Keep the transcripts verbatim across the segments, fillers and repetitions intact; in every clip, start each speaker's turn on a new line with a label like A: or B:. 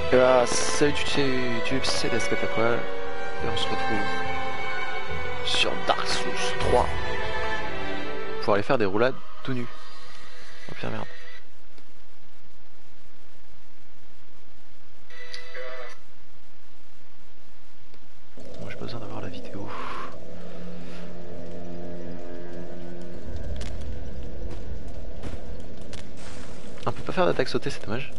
A: Et bah, salut tu sais, tu c'est Descatapole, et on se retrouve sur Dark Souls trois pour aller faire des roulades tout nu. Oh putain merde. Moi j'ai pas besoin d'avoir la vidéo. On peut pas faire d'attaque sautée, c'est dommage.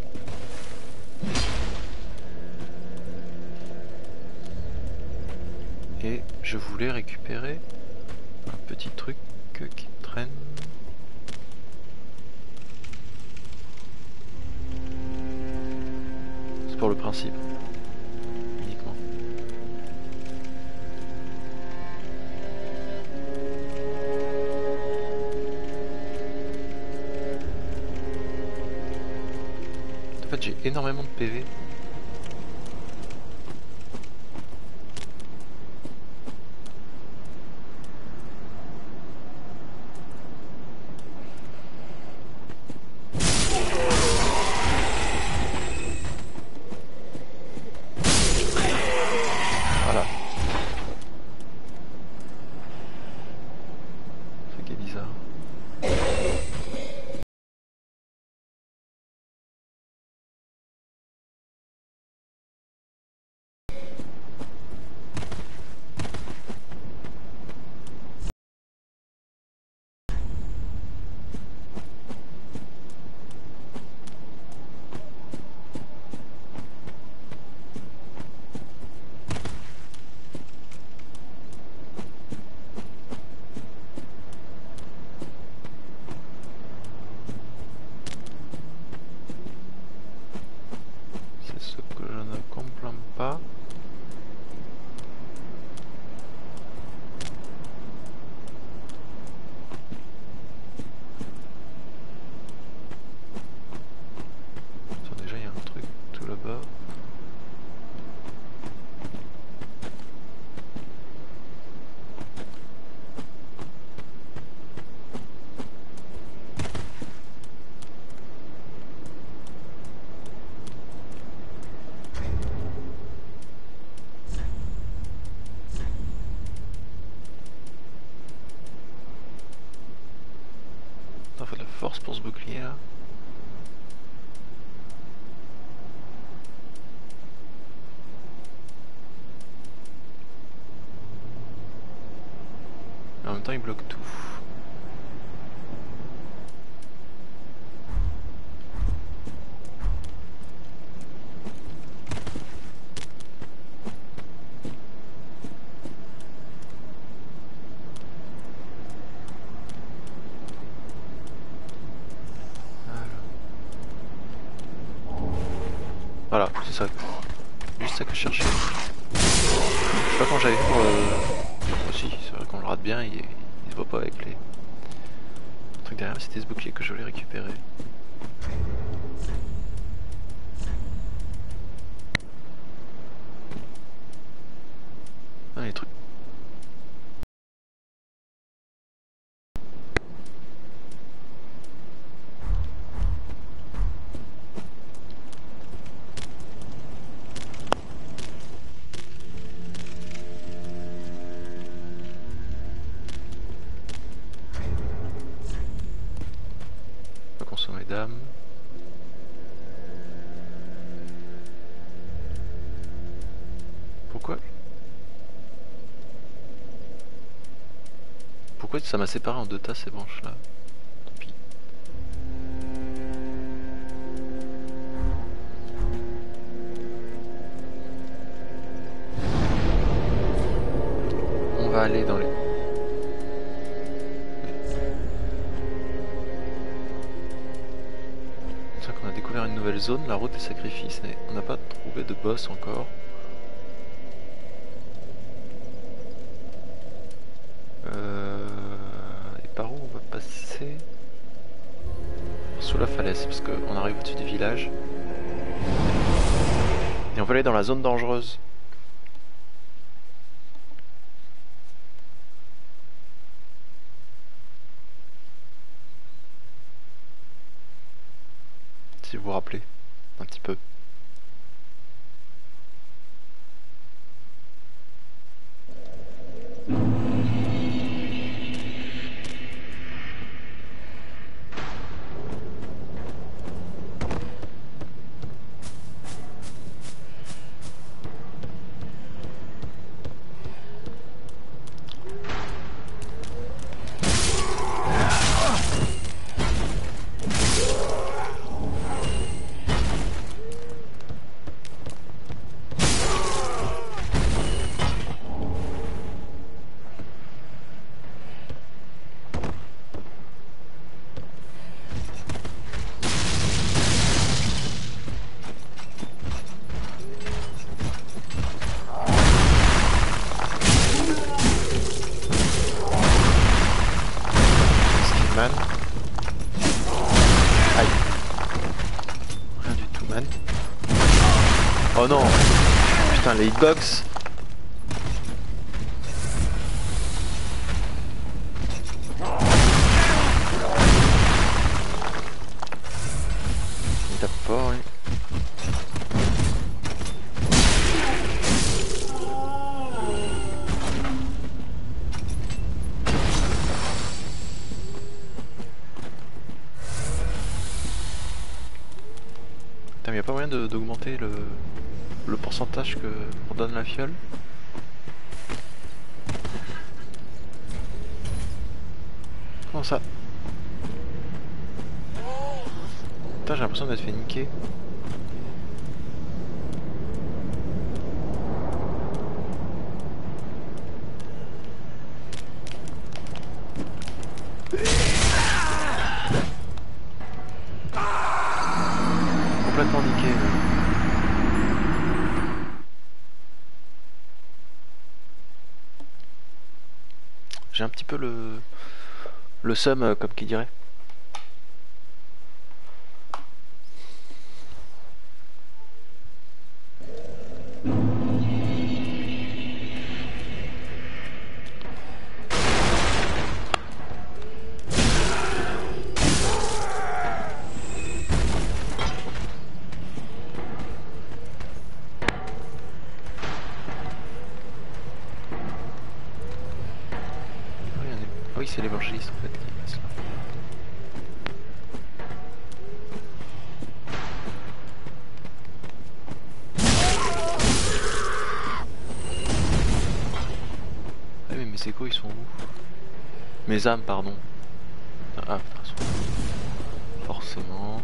A: Et je voulais récupérer un petit truc qui traîne. C'est pour le principe. Uniquement. En fait j'ai énormément de P V. C'est ce que je ne comprends pas. Déjà il y a un truc tout là-bas. Il faut de la force pour ce bouclier là. Mais en même temps il bloque tout. Voilà, c'est ça. Juste ça que je cherchais. Je sais pas quand j'avais fait pour le... Aussi, c'est vrai qu'on le rate bien, il, il se voit pas avec les... Le truc derrière, c'était ce bouclier que je voulais récupérer. Ah, les trucs. On va consommer d'âme. Pourquoi Pourquoi ça m'a séparé en deux tas ces branches là? Tant pis. On va aller dans les... C'est vrai qu'on a découvert une nouvelle zone, la route des sacrifices, mais on n'a pas trouvé de boss encore. Euh... Et par où on va passer? Sous la falaise, parce qu'on arrive au-dessus du village. Et on va aller dans la zone dangereuse. Si vous vous rappelez, un petit peu. Oh non. Putain, les hitbox. Il tape fort, lui. Putain, mais y'a pas moyen d'augmenter le, le pourcentage que on donne la fiole? Comment ça? Putain, j'ai l'impression d'être fait niquer. Complètement niqué. Là. J'ai un petit peu le le seum, euh, comme qui dirait. Oui, c'est l'évangéliste en fait qui passe là. Ah mais mes échos ils sont où? Mes âmes pardon. Ah, de toute façon. Forcément.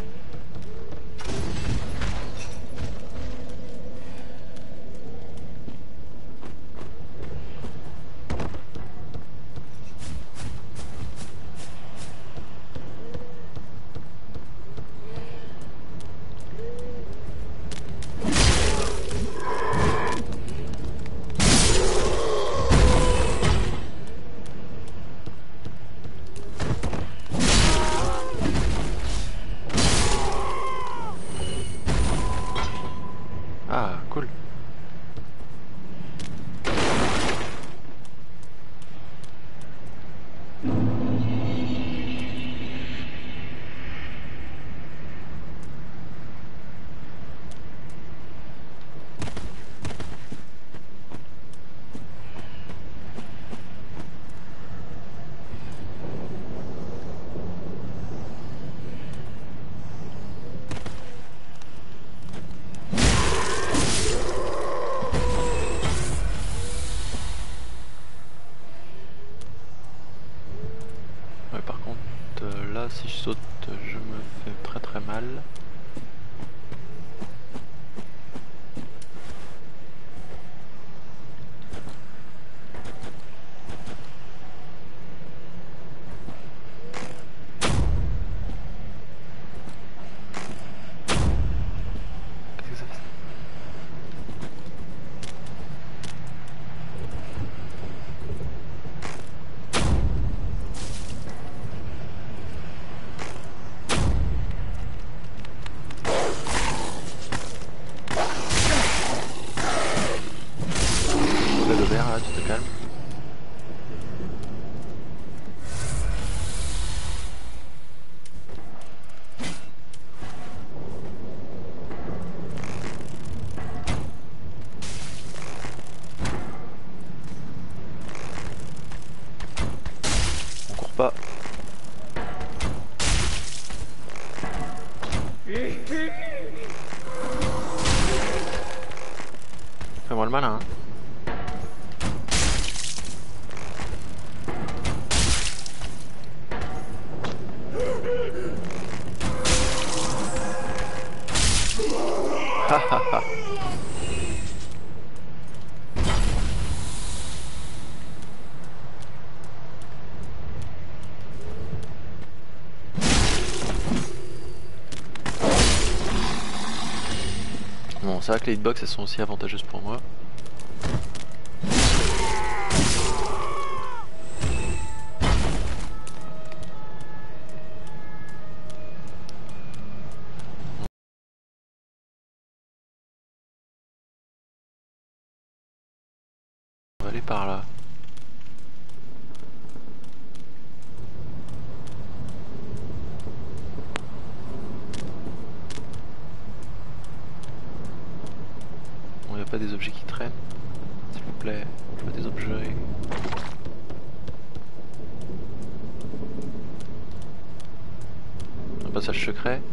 A: Ah, cool. Ouais, par contre, euh, là, si je saute, je me fais très très mal. Qu'est-ce que ça fait? Le vert là, tu te calmes. On court pas. Fais-moi le malin. Hein. Ha ha ha. Bon, c'est vrai que les hitbox elles sont aussi avantageuses pour moi. On va aller par là. Bon, y a pas des objets qui traînent, s'il vous plaît. Je veux des objets. Un passage secret.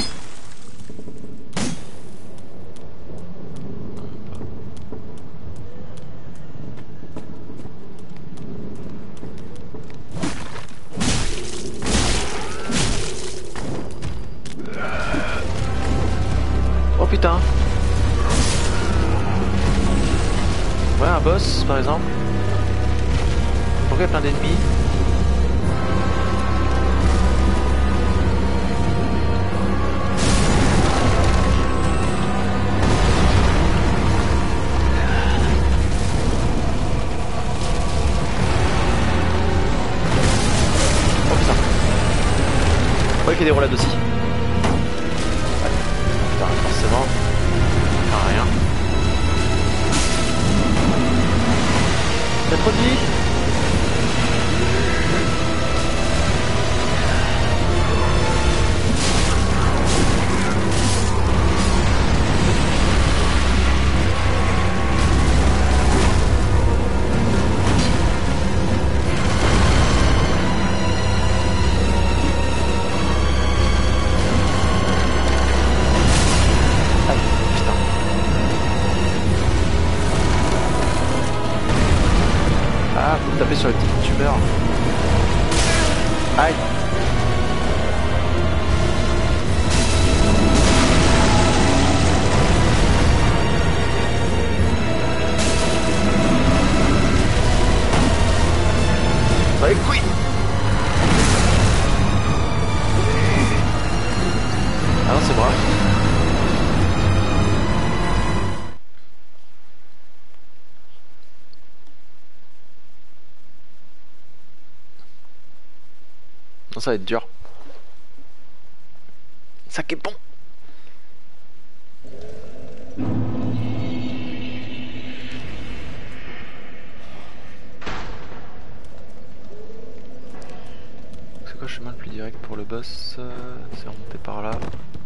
A: Oh putain. Ouais, un boss par exemple. Pourquoi il y a plein d'ennemis? Oh putain. Oh, il fait des roulades aussi. Putain, forcément. Ah, rien. T'as trop de vie? Ah, faut taper sur les petites tumeurs. Aïe. Ça les couilles. Ah non, c'est brave. Non, ça va être dur. Ça qui est bon. C'est quoi le chemin le plus direct pour le boss? C'est remonter par là.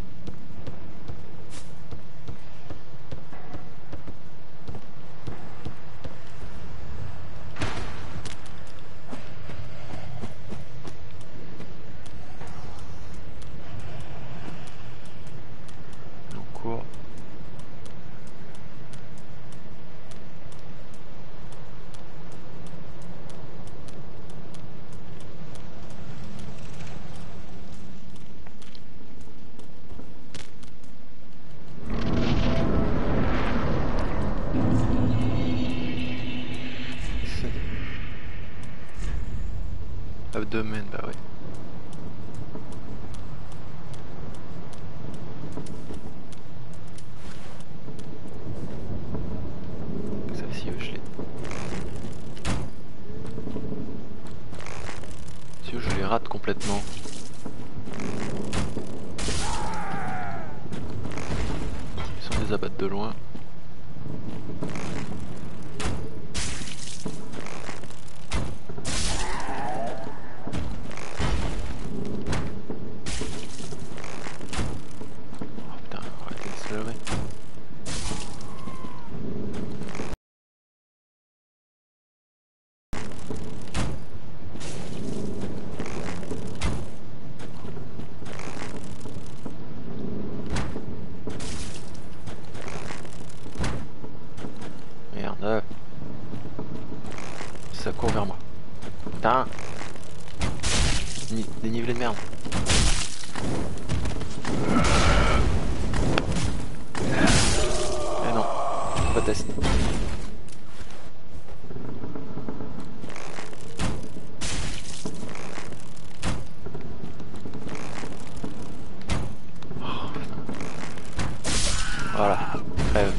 A: Abdomen, bah ouais. Celle-ci, je l'ai. Si je les rate complètement. Ils sont des abattre de loin. Merde. Ça court vers moi. Putain. Dénivelé de merde. Eh non. Pas test. Voilà, crève.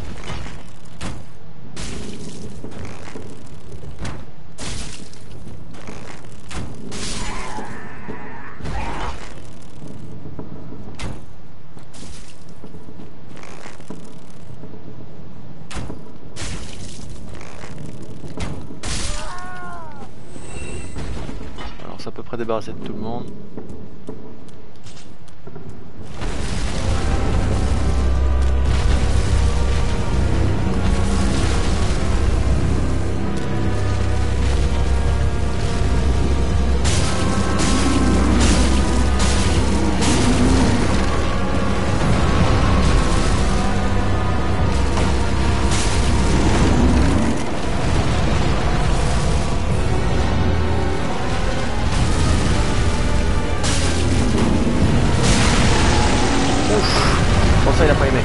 A: débarrasser de tout le monde.
B: Ça il a pas aimé.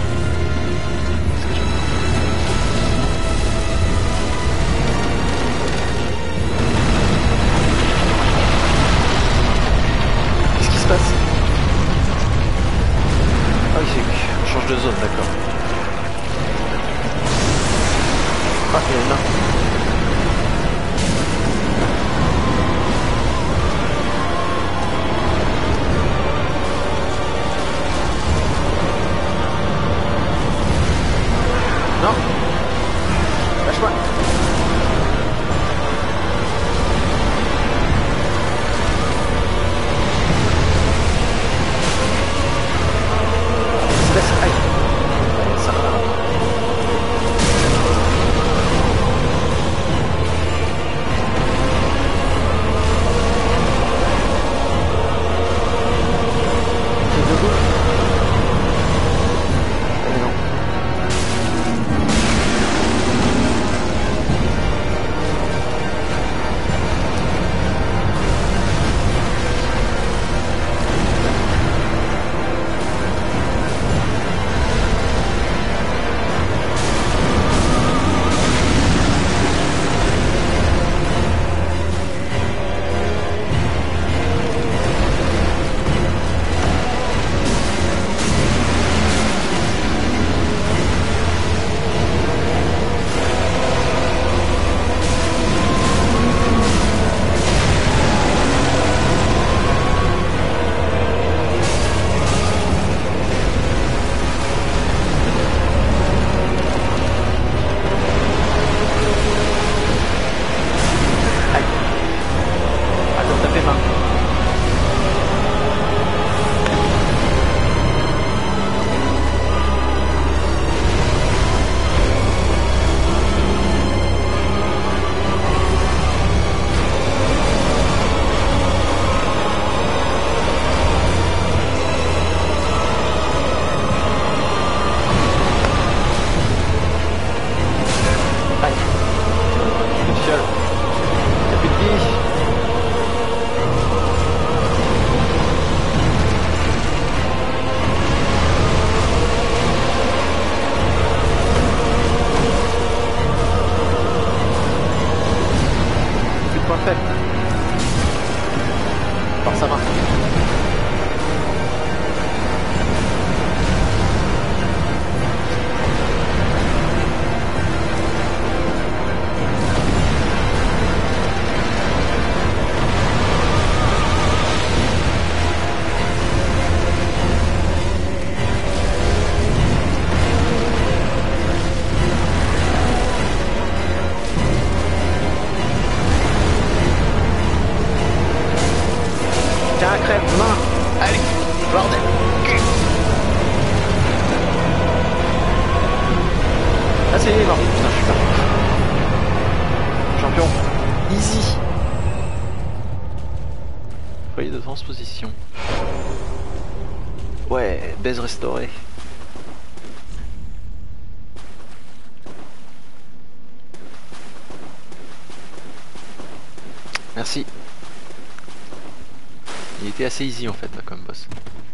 A: Qu'est-ce qui se passe? Ah oui, c'est on change de zone, d'accord.
B: Ah, il y a une main. Non. Lâche-moi. Espèce. Aïe. Ça va. T'es debout. Eh non. Par sa main. Tiens, crève, main. Allez, bordel. Ah, c'est il est mort. Putain, je suis pas. Champion. Easy. Foyer de transposition. Ouais, baise restaurée. Merci. Il était assez easy en fait là, comme boss.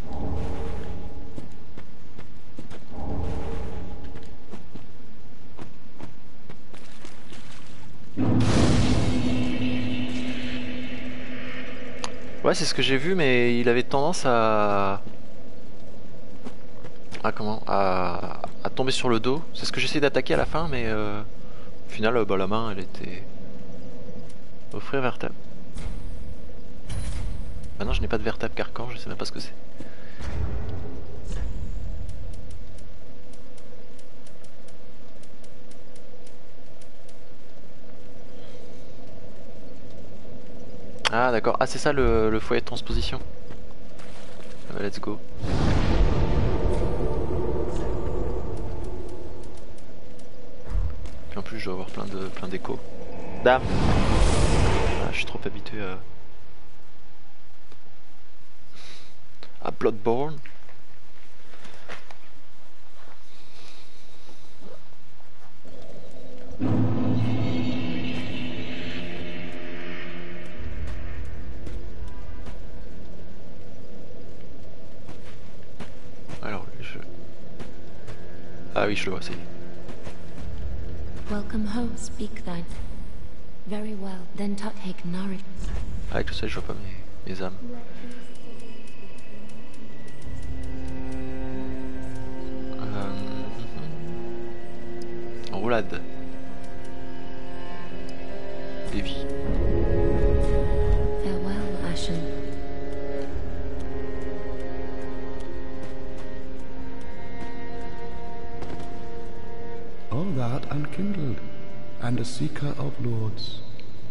B: Ouais, c'est ce que j'ai vu, mais il avait tendance à... à comment à... à tomber sur le dos. C'est ce que j'essayais d'attaquer à la fin, mais euh... au final, euh, bah, la main, elle était... Offrir vertable. Ah non, je n'ai pas de vertable carcan, je sais même pas ce que c'est. Ah d'accord, ah c'est ça le, le foyer de transposition. Ah bah, let's go. Puis en plus je dois avoir plein de plein d'échos. Dame. Ah, je suis trop habitué à... à Bloodborne. Alors je... Ah oui je le vois, c'est...
C: Welcome home, speak thine. Very well, then take nourish.
B: Ah, avec tout ça je vois pas mes, mes âmes. Euh... Roulade. Lévi.
C: Farewell, Ashen.
D: All that unkindled, and a seeker of lords.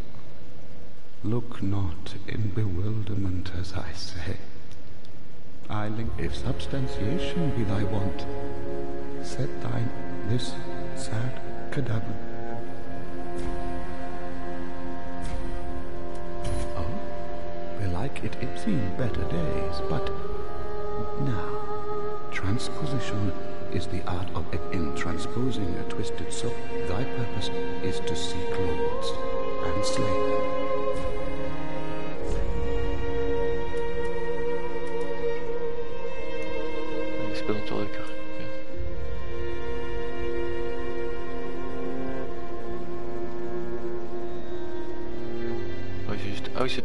D: Look not in bewilderment as I say. I link if substantiation be thy want, set thine this sad cadaver. Oh, belike it had seen better days, but now transposition is the art of in transposing a twisted soul. Thy purpose is to seek lords and slay them.
B: C'est pas mon tour de cœur. Ah oui c'est juste... Ah oui c'est...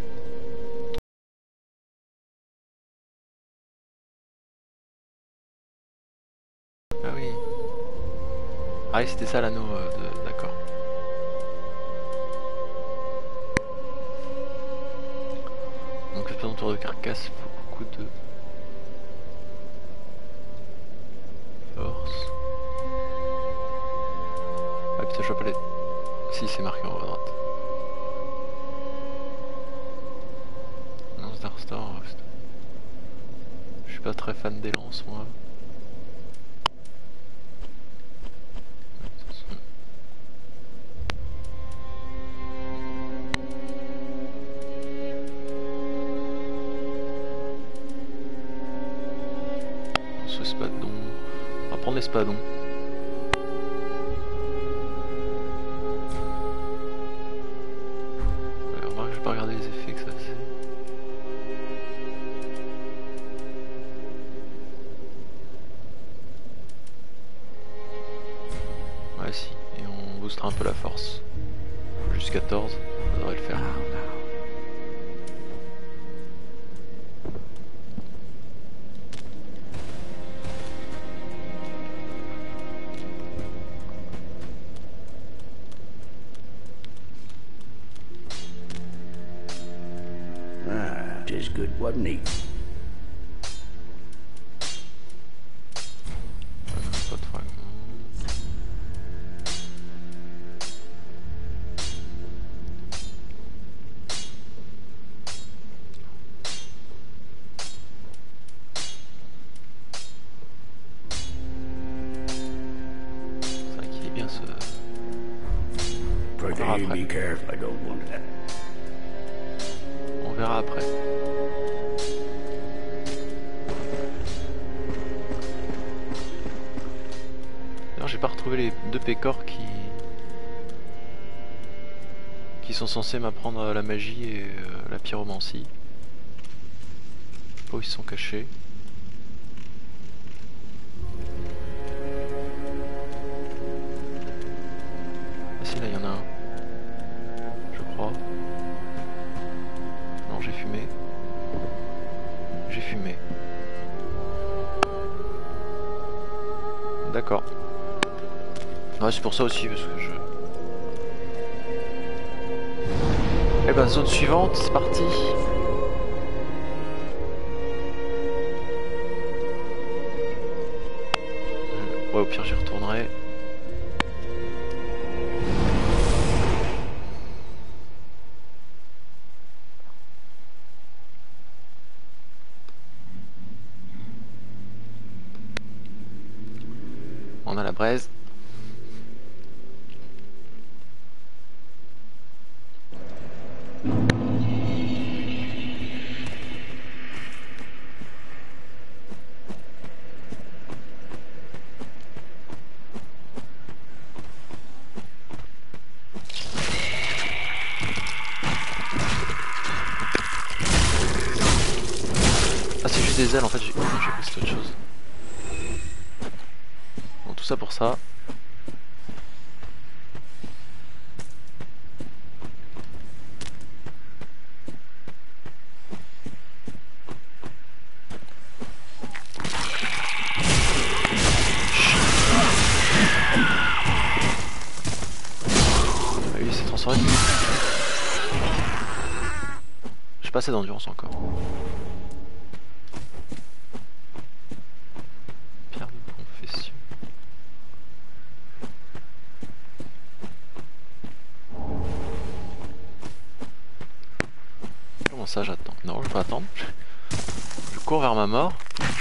B: Ah oui. Ah oui c'était ça l'anneau euh, de... D'accord. Donc c'est pas mon tour de carcasse, il faut beaucoup de... force. Ah putain je vois pas les... Si c'est marqué en haut à droite. Lance d'Arstor. Je suis pas très fan des lances moi. Ce spadon. On va prendre les spadons. Ouais, remarque que je vais pas regarder les effets que ça fait. Ouais si, et on boostera un peu la force. Jusqu'à quatorze, ça devrait le faire.
E: Ah, tis good, wasn't he?
B: Pas de fragments. C'est vrai qu'il est bien ce...
E: Prithee,
B: Ah, après.
E: be careful, I don't want that.
B: On verra après. D'ailleurs j'ai pas retrouvé les deux pécores qui... qui sont censés m'apprendre la magie et euh, la pyromancie. Je sais pas où ils se sont cachés. Ah si là il y en a un. Je crois. Non j'ai fumé. J'ai fumé. D'accord. Ouais c'est pour ça aussi parce que je... Eh ben zone suivante, c'est parti. Ouais au pire j'y retournerai.
A: On a la braise. Ah, c'est juste des ailes en fait, j'ai cru que c'était autre chose. Bon, tout ça pour ça. Ah oui, il s'est transformé. J'ai pas assez d'endurance encore. Pierre de confession. Comment ça j'attends? Non, je vais pas attendre. Je cours vers ma mort.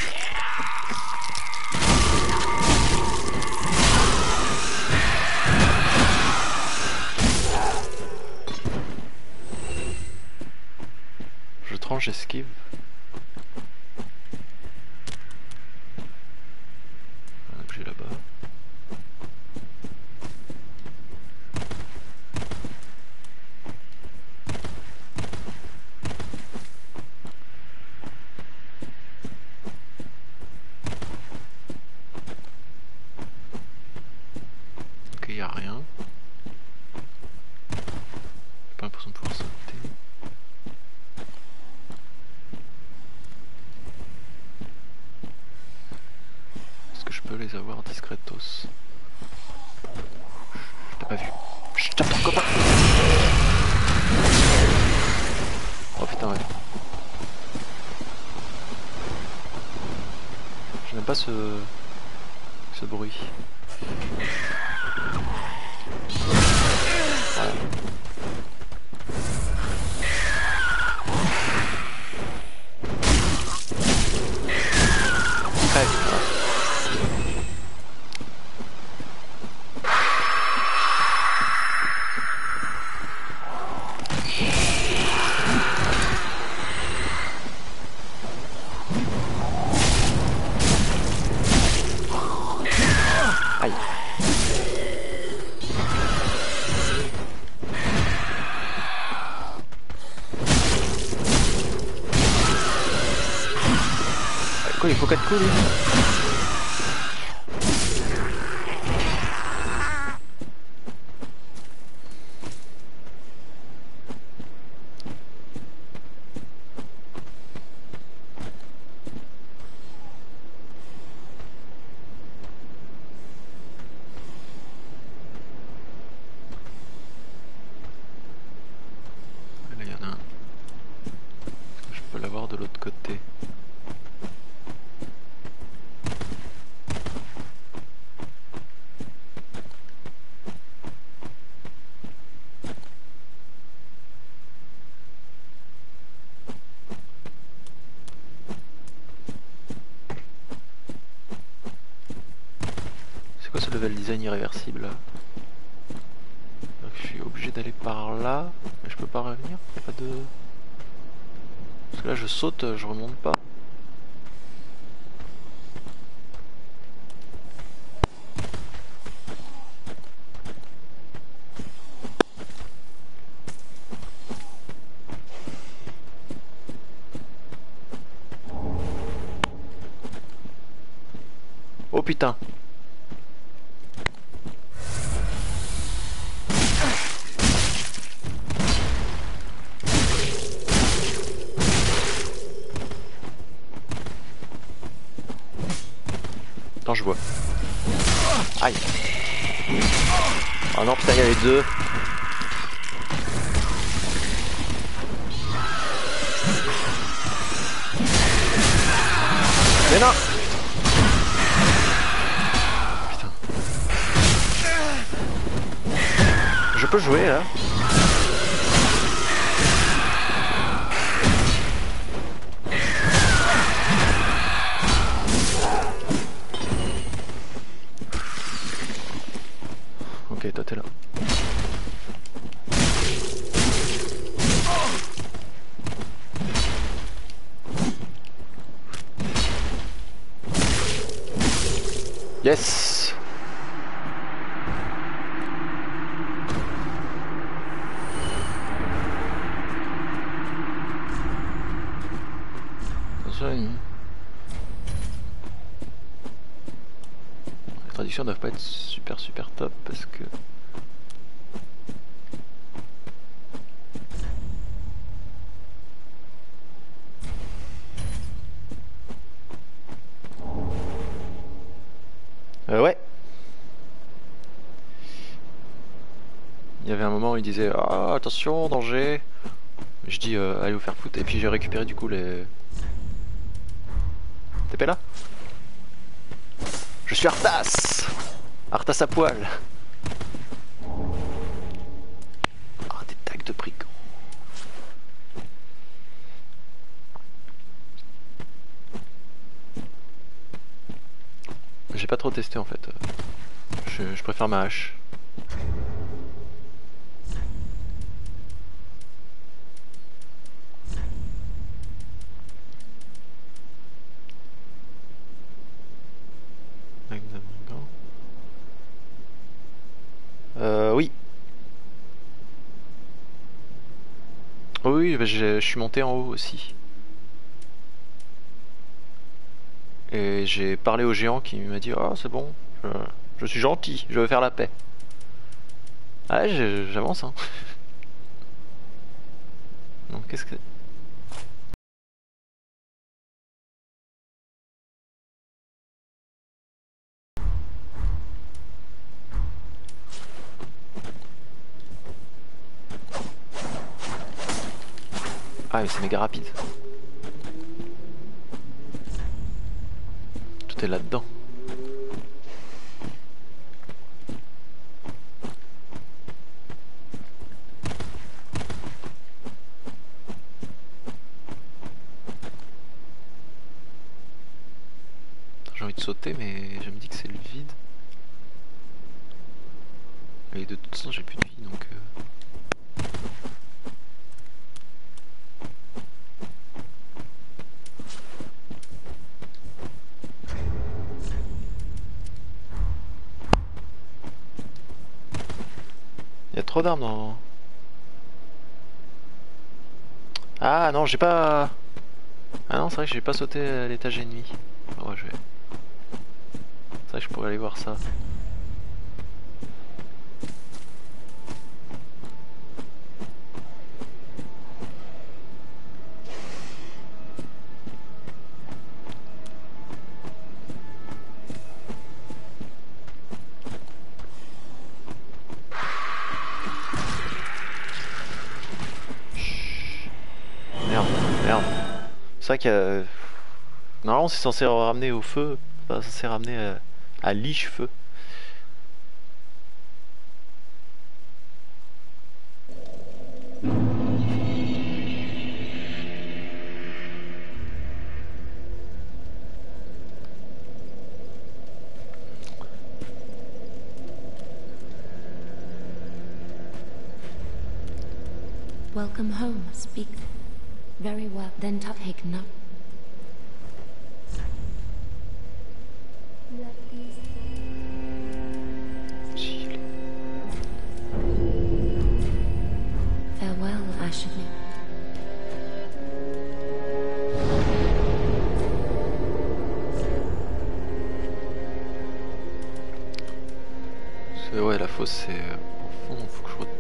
A: Je tranche, j'esquive. Un objet là-bas. Ok, y a rien. J'ai pas l'impression de pouvoir sauter. Est-ce que je peux les avoir discretos? Je t'ai pas vu. Je tape ton copain. Oh putain, ouais. Je n'aime pas ce... ce bruit. Voilà. Crève, voilà. Aïe. Quoi, il faut quatre coups lui? Là, il y en a un. Je peux l'avoir de l'autre côté. C'est quoi ce level design irréversible là? Donc, je suis obligé d'aller par là, mais je peux pas revenir. Y a pas de... Parce que là je saute, je remonte pas. Oh putain. Attends, je vois. Aïe. Oh non, putain, il y avait deux. Mais non. Putain. Je peux jouer là. Ok, toi t'es là. Yes. Attention, une... Les traductions doivent pas être super super top parce que... Euh, ouais. Il y avait un moment où il disait ah attention danger. Je dis euh, allez vous faire foutre et puis j'ai récupéré du coup les. T P là. Je suis Arthas. Arthas à poil. Ah des tags de brigands. J'ai pas trop testé en fait. Je, je préfère ma hache. Euh, oui. Oui, bah, je suis monté en haut aussi. Et j'ai parlé au géant qui m'a dit ah c'est bon, je, je suis gentil, je veux faire la paix. Ah ouais, j'avance hein. Donc qu'est-ce que... Ah mais c'est méga rapide. Tout est là-dedans. J'ai envie de sauter mais je me dis que c'est le vide. Et de toute façon j'ai plus de vie donc... Euh... Il y a trop d'armes dans... Ah non j'ai pas... Ah non c'est vrai que j'ai pas sauté à l'étage ennemi. Oh, ouais, je vais... C'est vrai que je pourrais aller voir ça. C'est vrai qu'il y a... Normalement c'est censé ramener au feu, pas censé ramener à, à liche-feu.
C: Welcome home, speak. Very well, then take no. Farewell, Ashby.
A: Ouais, la fosse c'est euh, au fond, faut que je re...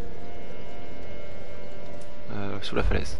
A: euh, sous la falaise.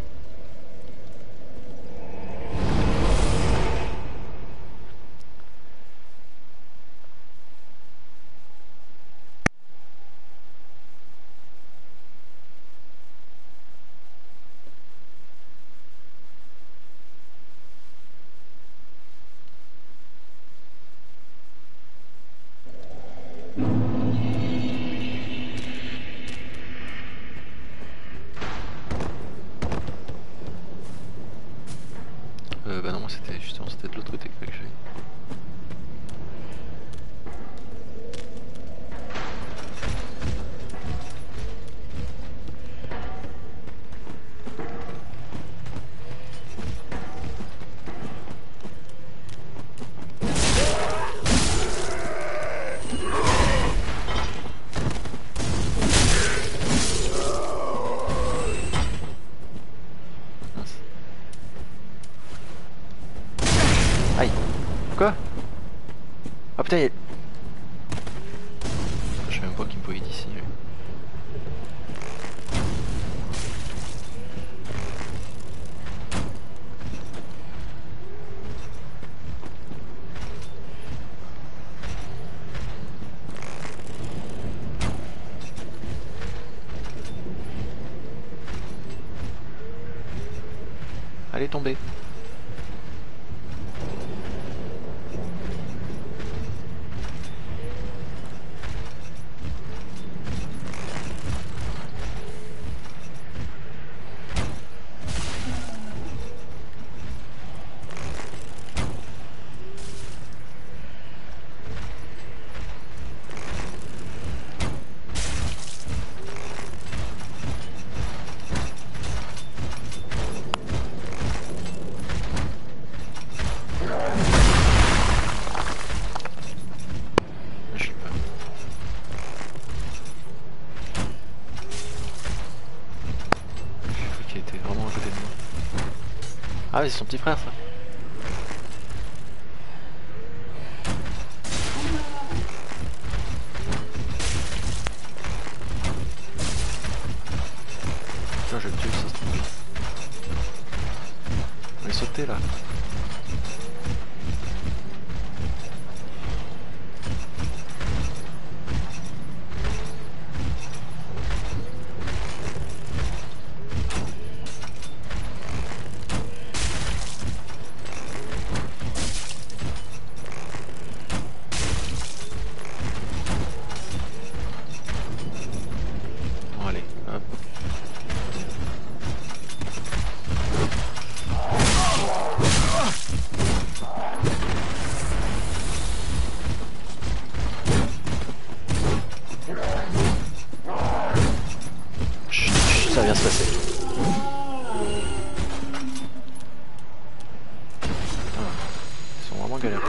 A: Ah putain, il y a... Je sais même pas qu'il me voyait d'ici. Lui. Allez, tomber. Ah, c'est son petit frère, ça. Putain, je vais le tuer, ça se trouve. On est sauté là. Ça vient se passer. Ah, ils sont vraiment galères.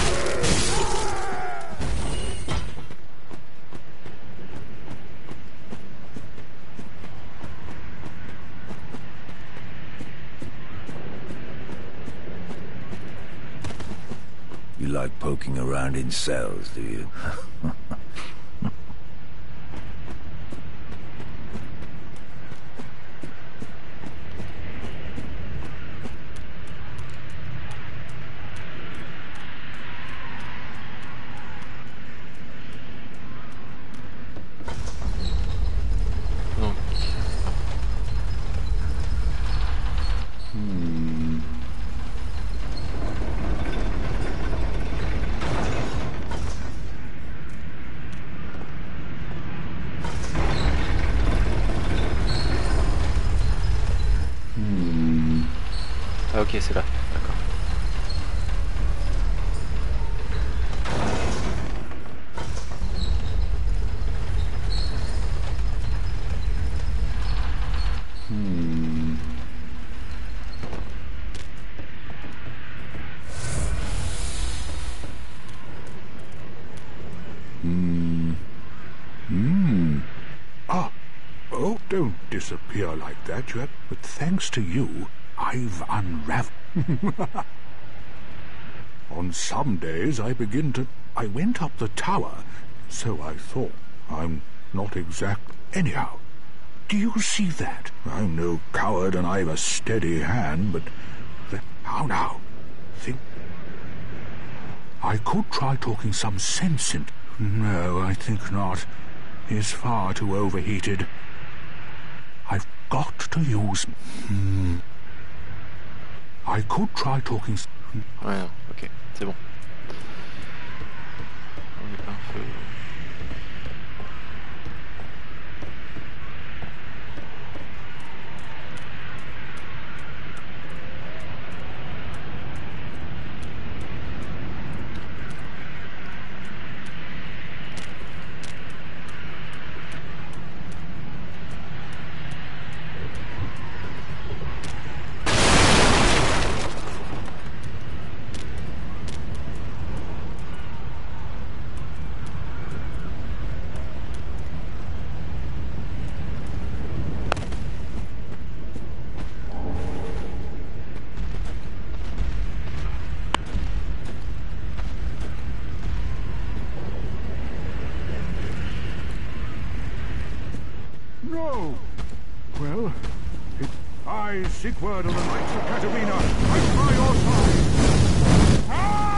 E: You like poking around in cells, do you?
A: Ah ok, c'est là, d'accord.
D: Hmm. Hmm. Hmm. Ah. Oh, don't disappear like that, Jet. But thanks to you, I've unraveled. On some days I begin to... I went up the tower, so I thought. I'm not exact... Anyhow, do you see that? I'm no coward and I've a steady hand, but... The... How now? Think... I could try talking some sense into... No, I think not. He's far too overheated. I've got to use... Hmm... I could try talking...
A: Ouais, non, ok, c'est bon. On est pas un feu.
F: Oh, well, it, I seek word of the Knights of Katarina. Right by your side. Ah!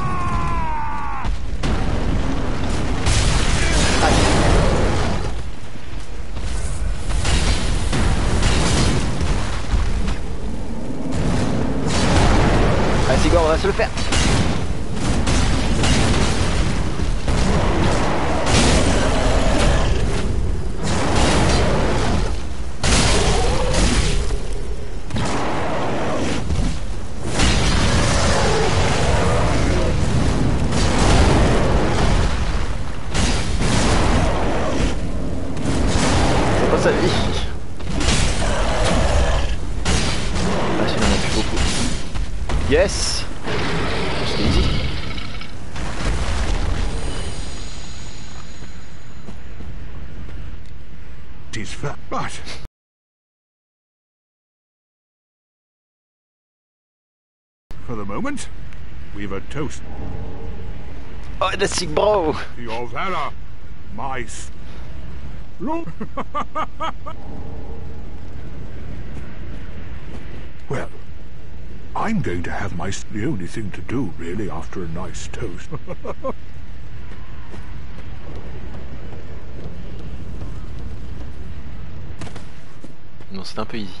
B: Allez Sigor, on va se le faire. C'est pas sa vie. Ah, sinon on a plus beaucoup. Yes! C'est easy.
F: Tis fair, but for the moment, we've a toast
B: Oh, the sick bro!
F: to your valor, my s- Lord. Well, I'm going to have my... The only thing to do, really, after a nice toast.
B: Non, c'est un peu easy.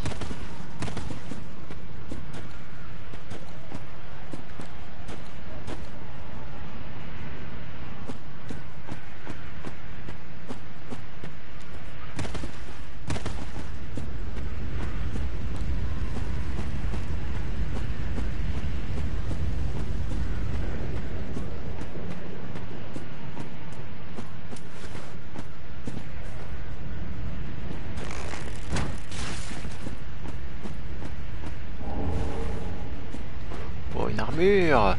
B: Oh, une armure!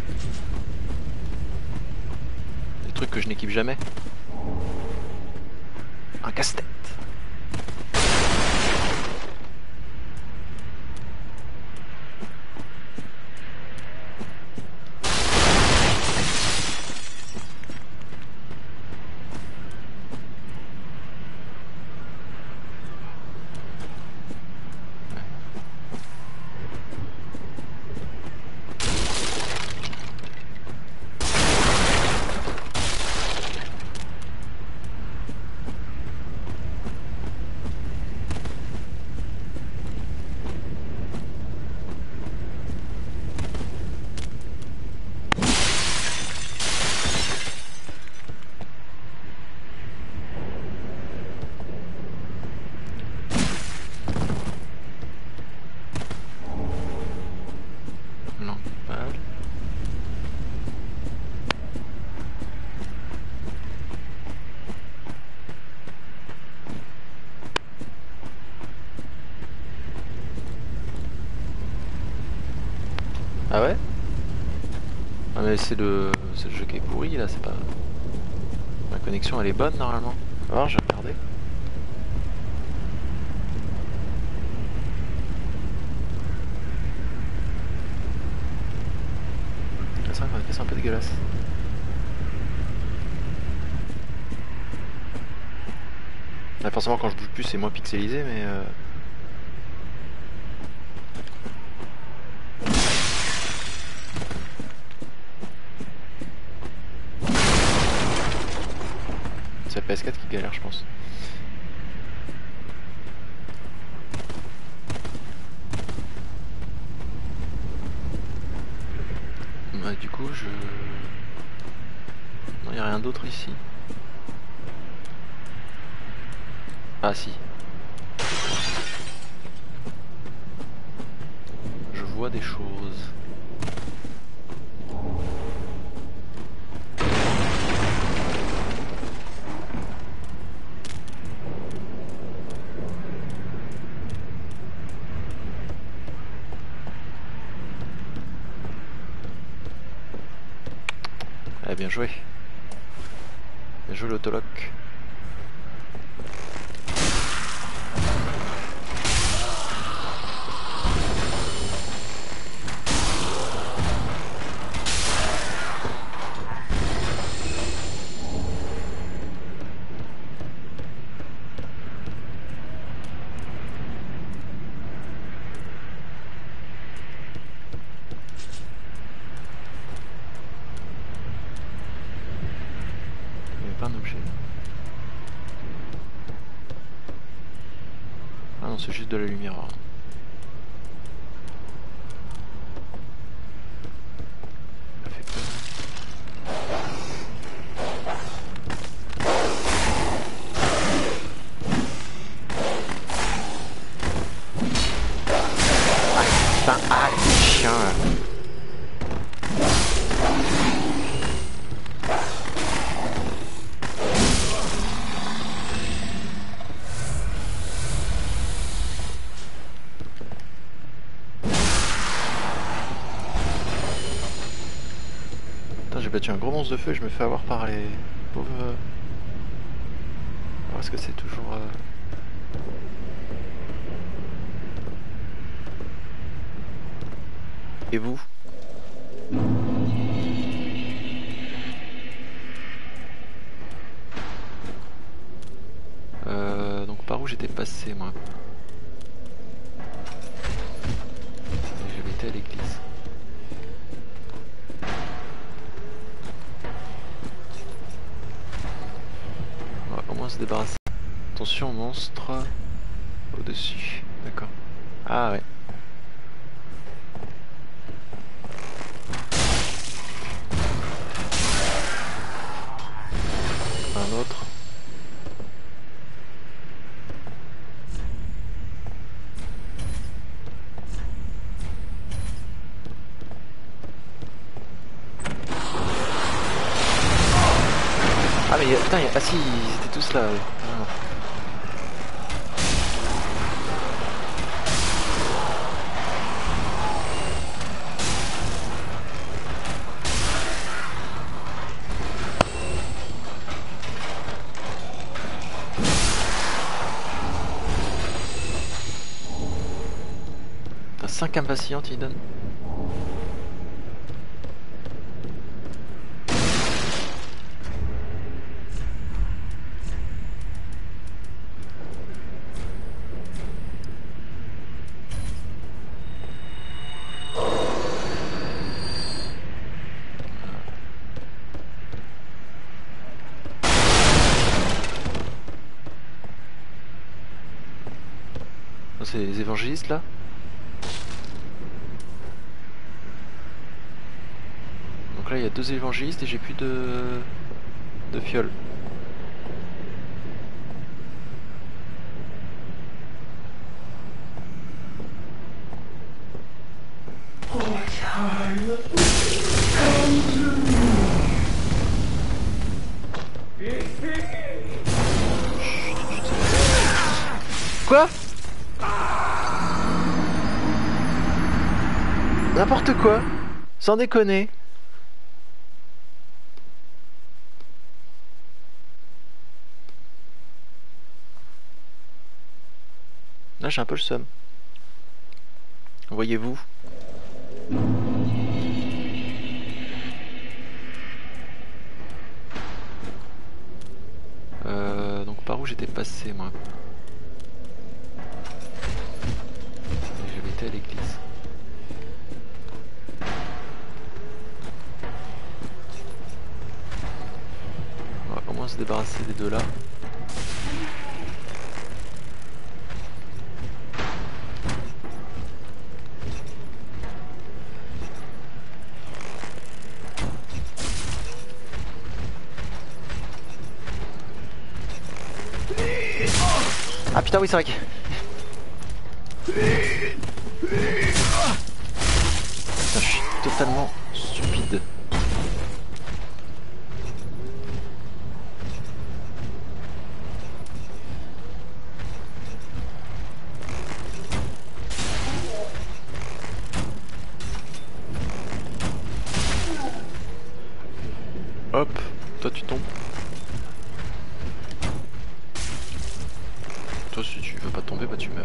B: Des trucs que je n'équipe jamais. Un casse-tête. Ah ouais? Ah mais c'est le... c'est le jeu qui est pourri là, c'est pas... Ma connexion elle est bonne normalement. Alors je vais regarder. C'est vrai que c'est un peu dégueulasse. Là, forcément quand je bouge plus c'est moins pixelisé mais... Euh... C'est la P S quatre qui galère je pense. Bah, du coup je... Non, y a rien d'autre ici. Ah si. Je vois des choses. Ah, bien joué. Bien joué l'autoloc.
A: objet. Ah non, c'est juste de la lumière. Ça fait peur. Ah, putain, ah, les chiens là. J'ai battu un gros monstre de feu et je me fais avoir par les pauvres... Alors est-ce que c'est toujours... Euh... Et vous? euh, Donc par où j'étais passé moi? J'avais été à l'église. Se débarrasser. Attention monstre au-dessus. D'accord. Ah ouais. Un autre. Ah mais y a, putain, y a, ah si, ils étaient tous là. Ouais. Ah. T'as cinq impatientes, il donne. C'est les évangélistes là. Donc là il y a deux évangélistes et j'ai plus de de fioles. Quoi? N'importe quoi, sans déconner. Là j'ai un peu le seum. Voyez-vous. Euh, donc par où j'étais passé moi? J'avais été à l'église. On va au moins se débarrasser des deux là. Ah putain oui c'est vrai que... Putain, je suis totalement stupide. Hop, toi tu tombes. Toi si tu veux pas tomber, bah tu meurs.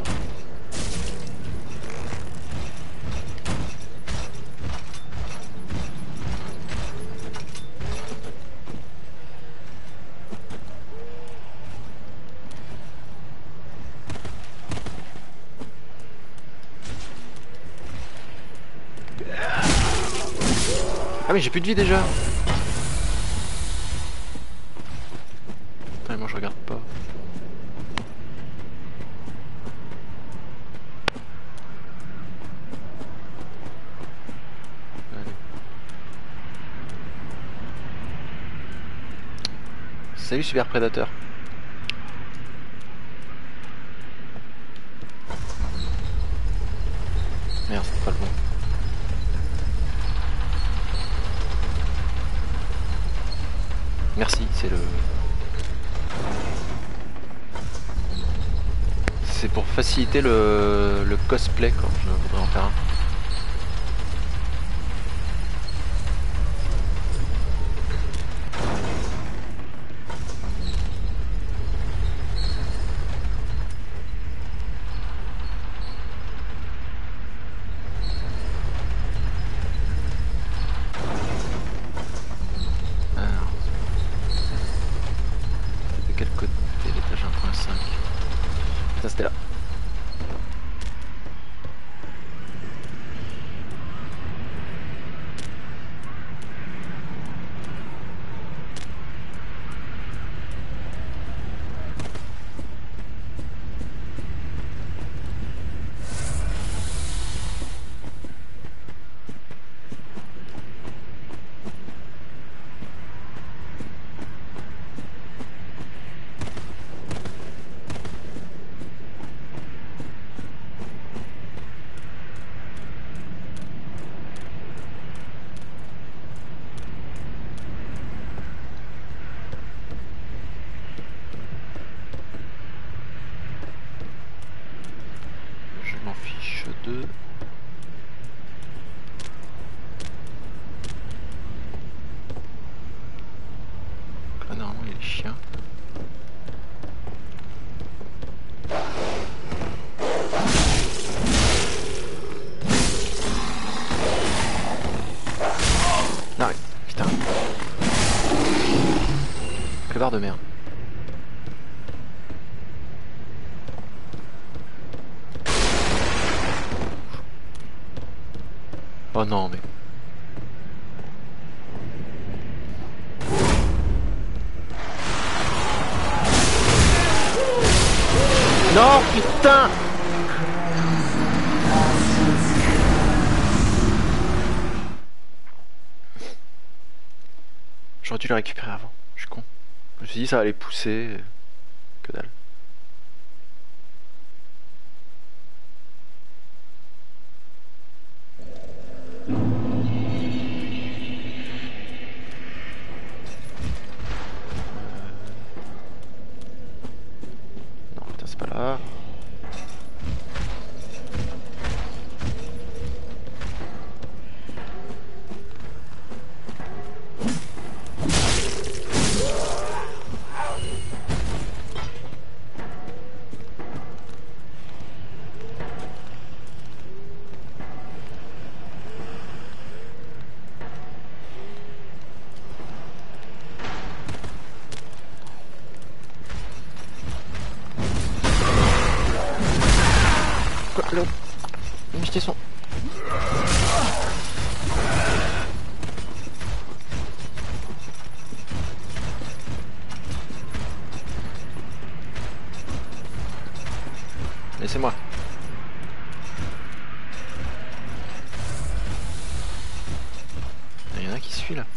A: Ah mais j'ai plus de vie déjà. Ouais, moi je regarde pas. Allez. Salut Super Prédateur. Merde, c'est pas le bon. Merci, c'est le... C'est pour faciliter le, le cosplay quand je voudrais en faire un. C'était là. Deux. Donc là normalement il y a les chiens. Ah ouais, putain. Clébard de merde. Oh non mais... Non putain. J'aurais dû le récupérer avant, je suis con. Je me suis dit ça allait pousser, que dalle. Là. Quoi, l'autre il m'a jeté son... Laissez-moi. Il y en a qui suit là.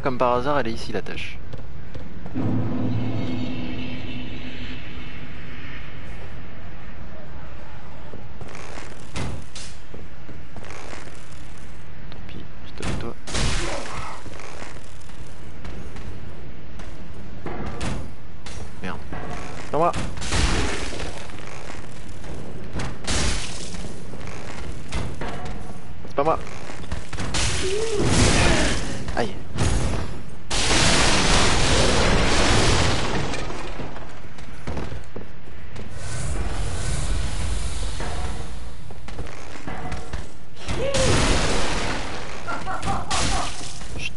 B: comme par hasard, elle est ici la tâche. Tant pis, je te fais toi. Merde. C'est moi. C'est pas moi. Aïe. Chut.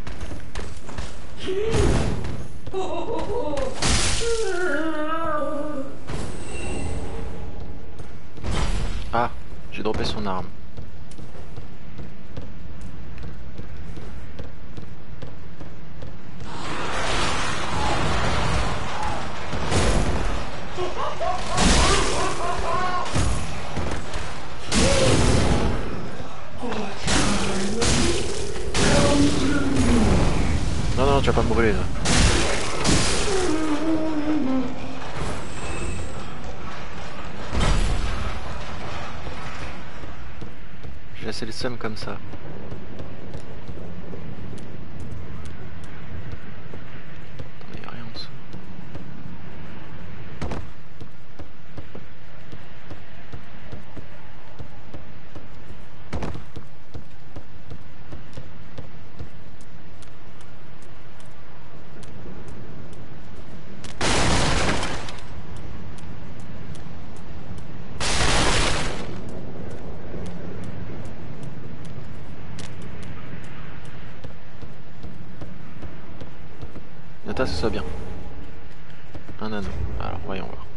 B: Ah, j'ai droppé son arme. Non, non, tu vas pas me brûler là. Je vais laisser le seum comme ça. Attends, mais y a rien en dessous. Nata, ce soit bien. Un anneau. Alors, voyons voir.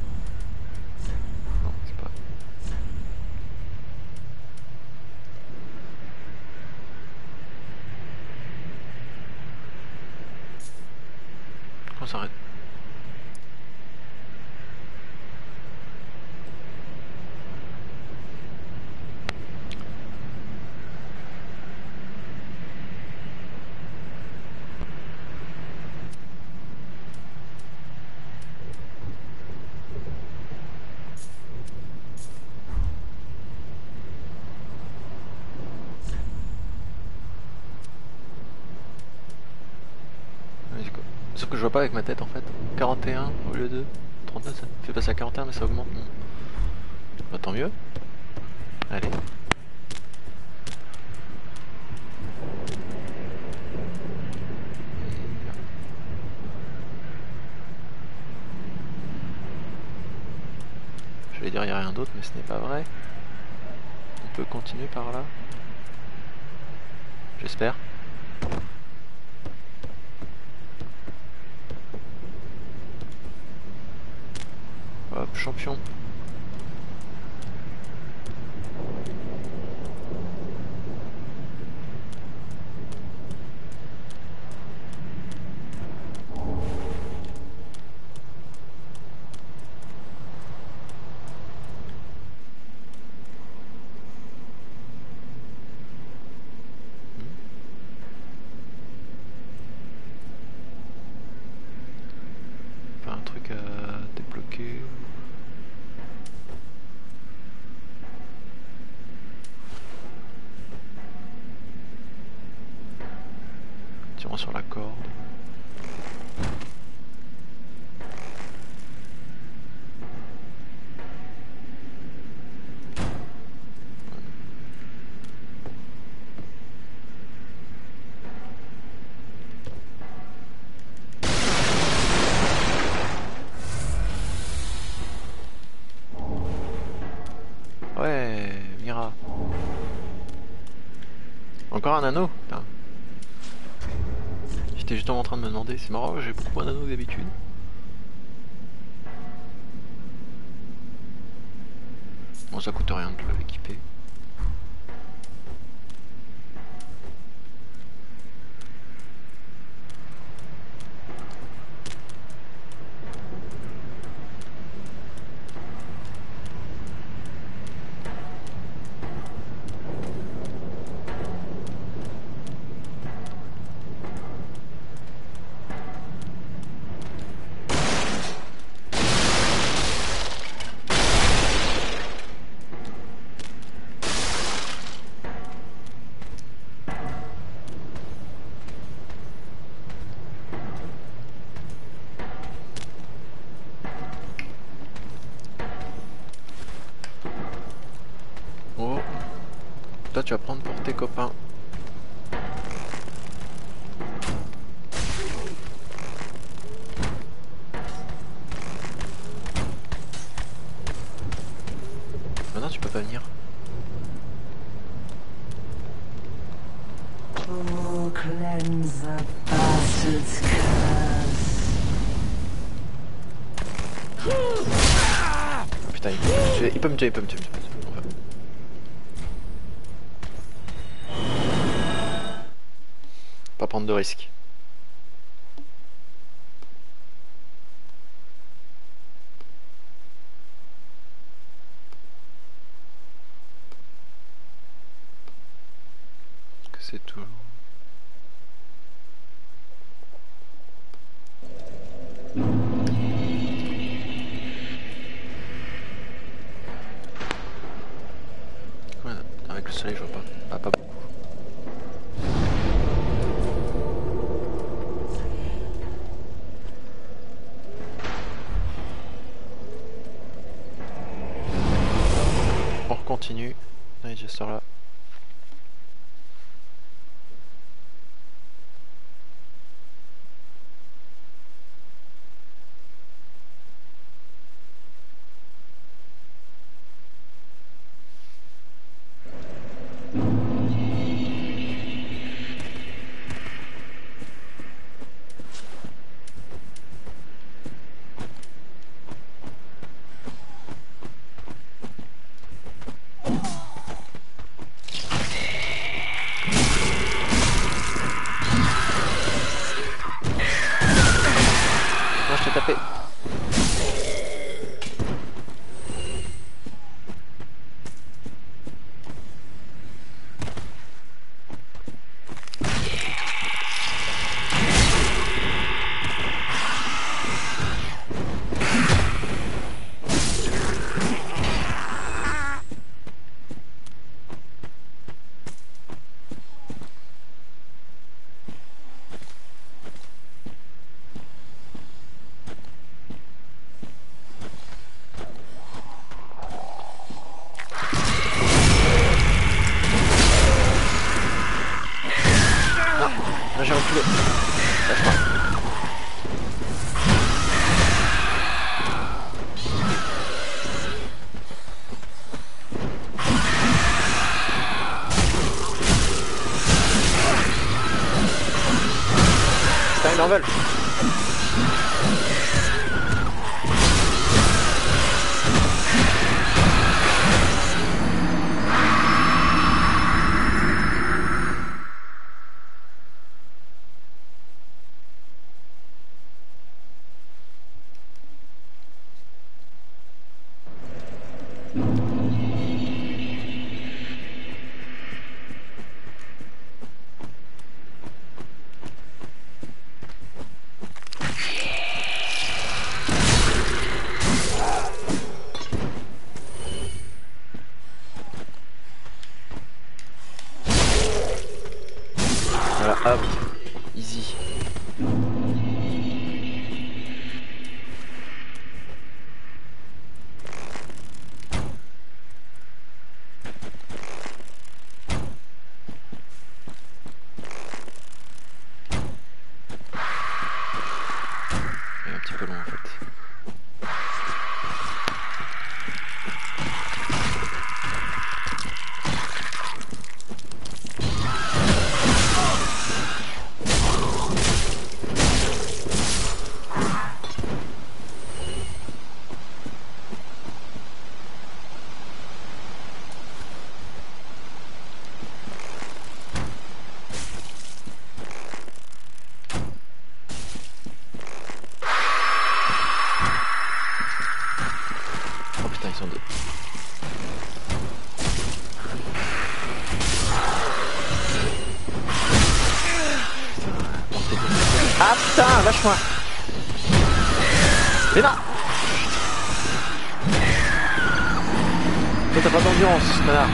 B: Non, c'est pas. On s'arrête. Sauf que je vois pas avec ma tête en fait. quarante et un au lieu de trente-neuf, ça fait passer à quarante et un mais ça augmente mon... Bah tant mieux. Allez. Je vais dire il n'y a rien d'autre mais ce n'est pas vrai. On peut continuer par là. J'espère. Hop, champion. Pas un truc à débloquer. Tirons sur la corde. Ouais, Mira. Encore un anneau? Putain. J'étais justement en train de me demander, c'est marrant, j'ai beaucoup moins d'anneaux que d'habitude. Bon, ça coûte rien de l'équiper.
A: tu vas prendre pour tes copains. Maintenant tu peux pas venir.
G: Oh, cleanse the bastard's curse.
A: Putain, il peut me tuer, il peut me tuer, il peut me tuer. Il peut me tuer. Pas prendre de risques. Est-ce que c'est tout? Ouais, avec le soleil, je vois pas. Ah, pas beaucoup. On continue. Allez, je sors là. Non, je t'ai tapé. Là, j'ai reculé. Lâche-moi. Putain, ils en veulent. Voilà, hop, easy. Il est un petit peu long en fait. Oh putain, ils sont deux. Ah putain, lâche-moi. Mais non. Toi t'as pas d'endurance, connard.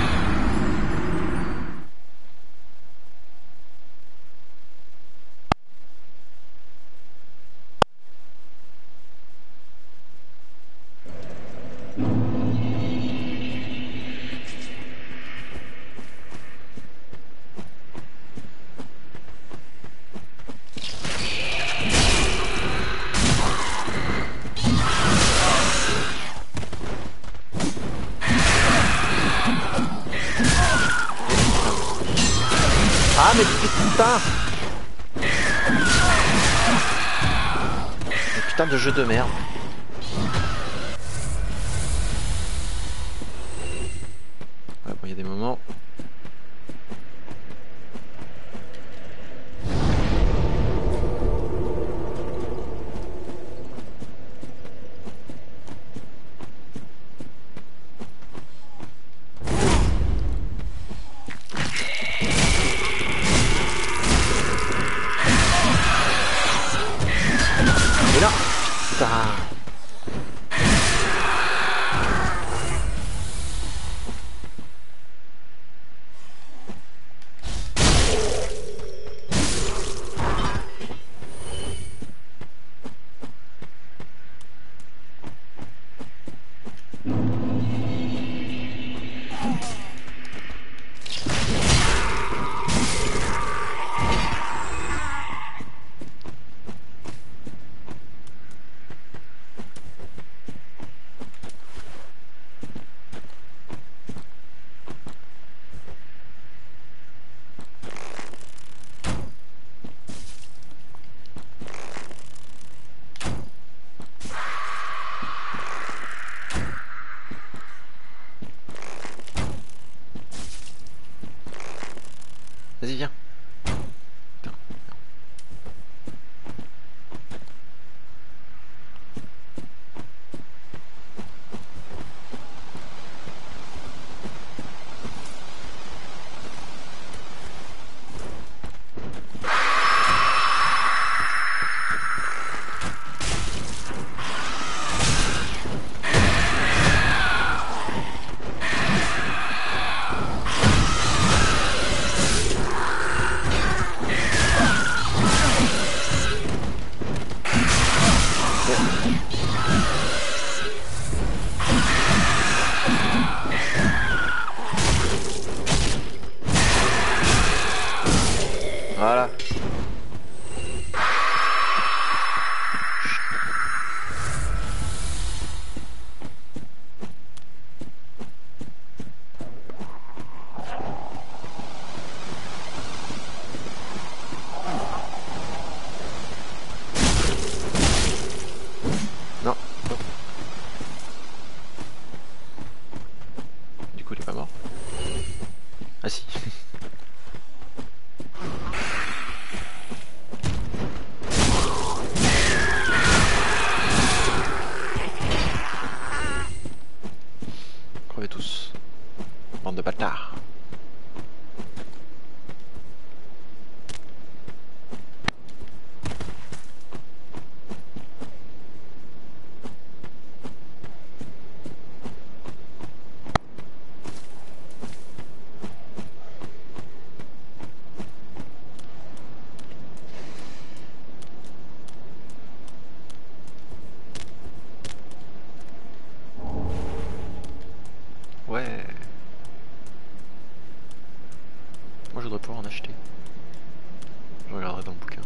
B: Putain de jeu de merde. Ouais, bon, il y a des moments. Et là, putain. Vas-y, viens. Putain. Voilà. Non. Du coup, il est pas mort. Ah si. Crevez tous. Bande de bâtards. Ouais. Moi je voudrais pouvoir en acheter. Je regarderai dans le bouquin.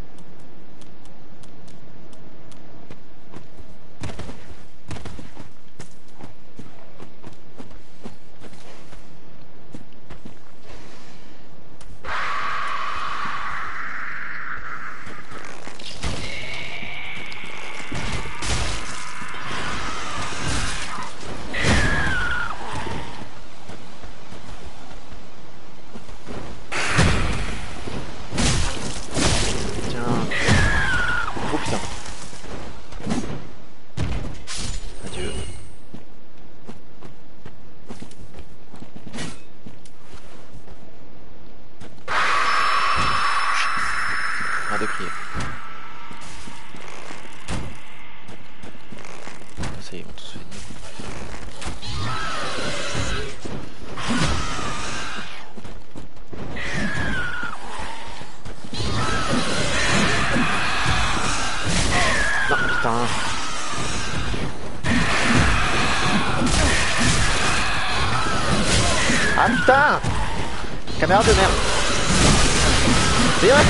B: De crier. Ça y est, ils vont tous finir. Non, putain. Ah putain. Caméra de merde. C'est vrai.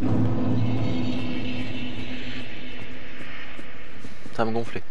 B: Ça va me gonfler.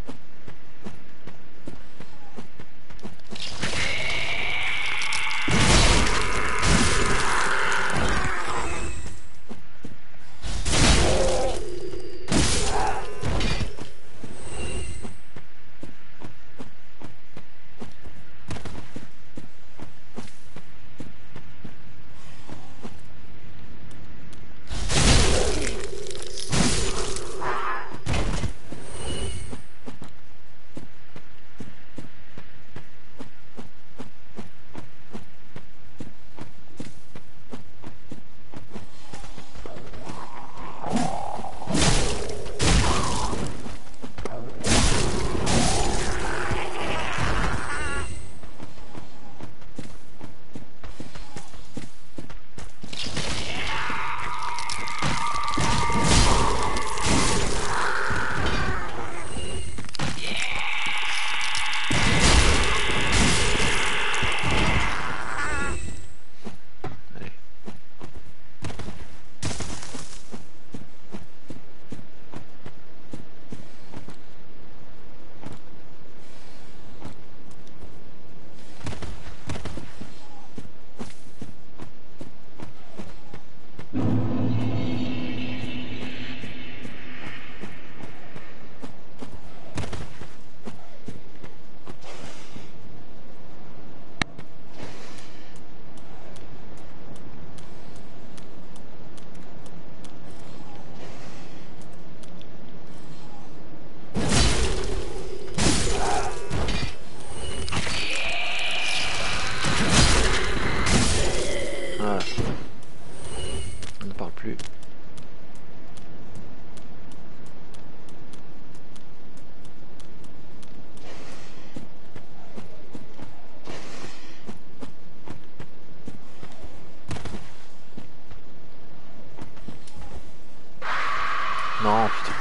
B: Non, putain.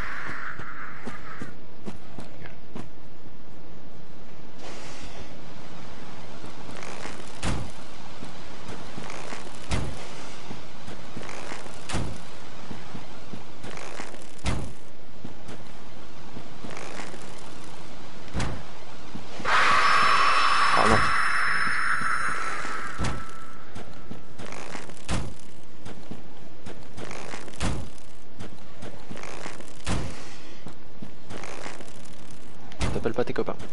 B: Ah non. T'appelles pas tes copains.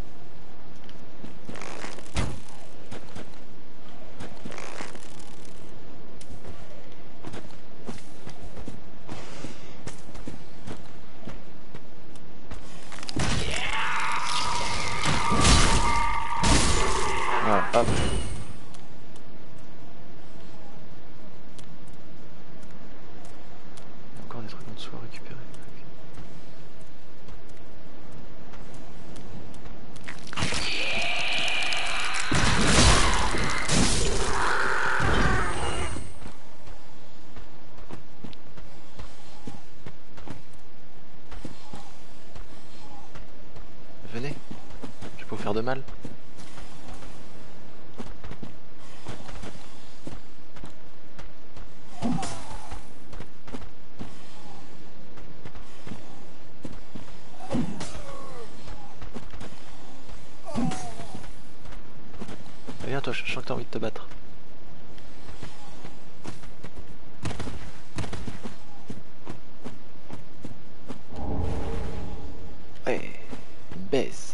B: Voilà, hop. Encore des trucs en dessous à récupérer. Venez, je peux vous faire de mal. Viens toi, je sens que t'as envie de te battre. Ouais, baisse.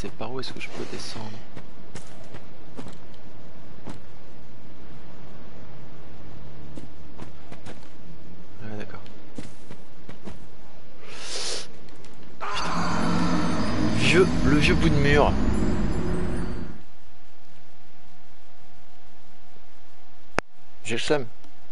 B: c'est par où est-ce que je peux descendre? Ouais, d'accord. Vieux, le vieux bout de mur. J'ai le seum.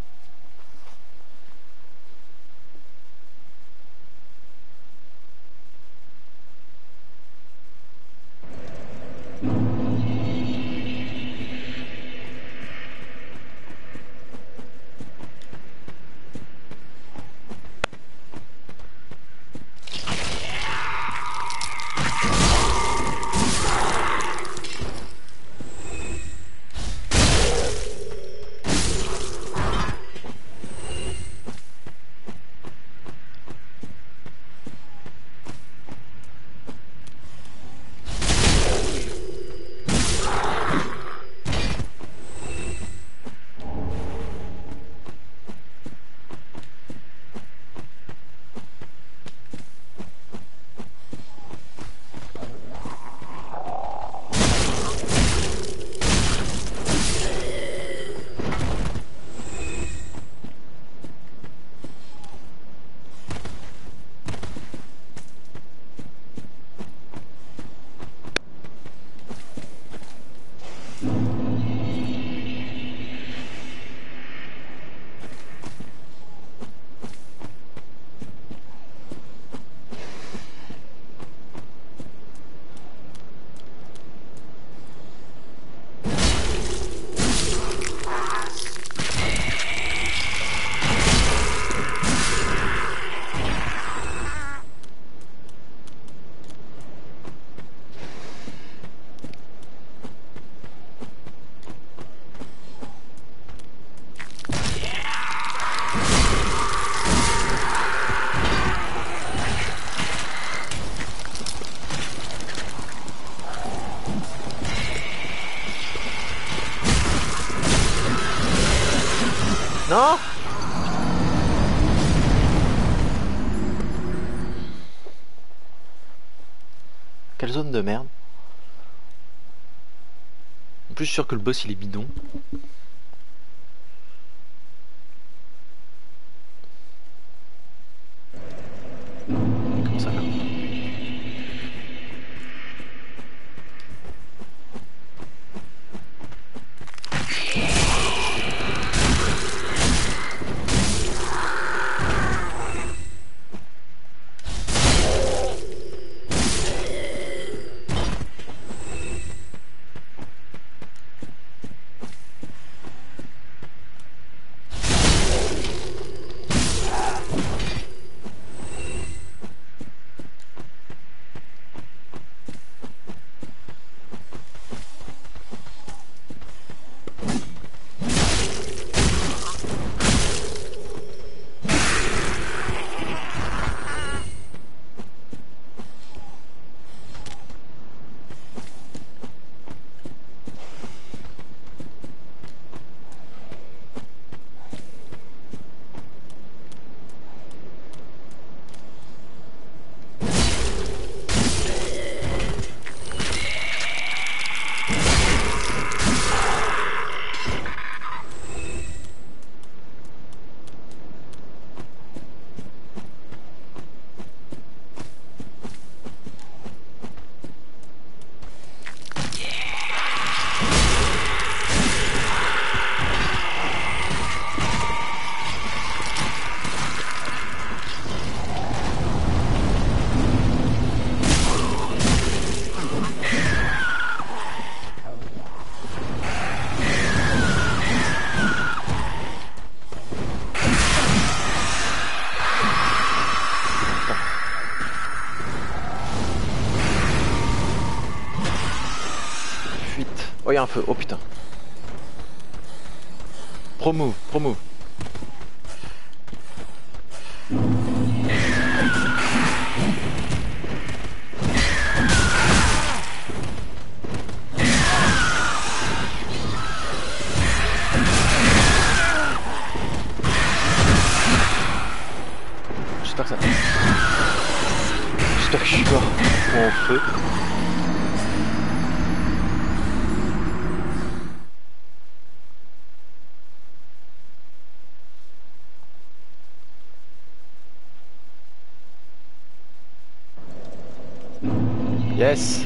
B: Non. Quelle zone de merde. En plus je suis sûr que le boss il est bidon. Comment ça là? Oh, il y a un feu. Oh putain. Pro-move, pro-move. J'espère que ça. J'espère que je suis mort. Ou en feu. Yes.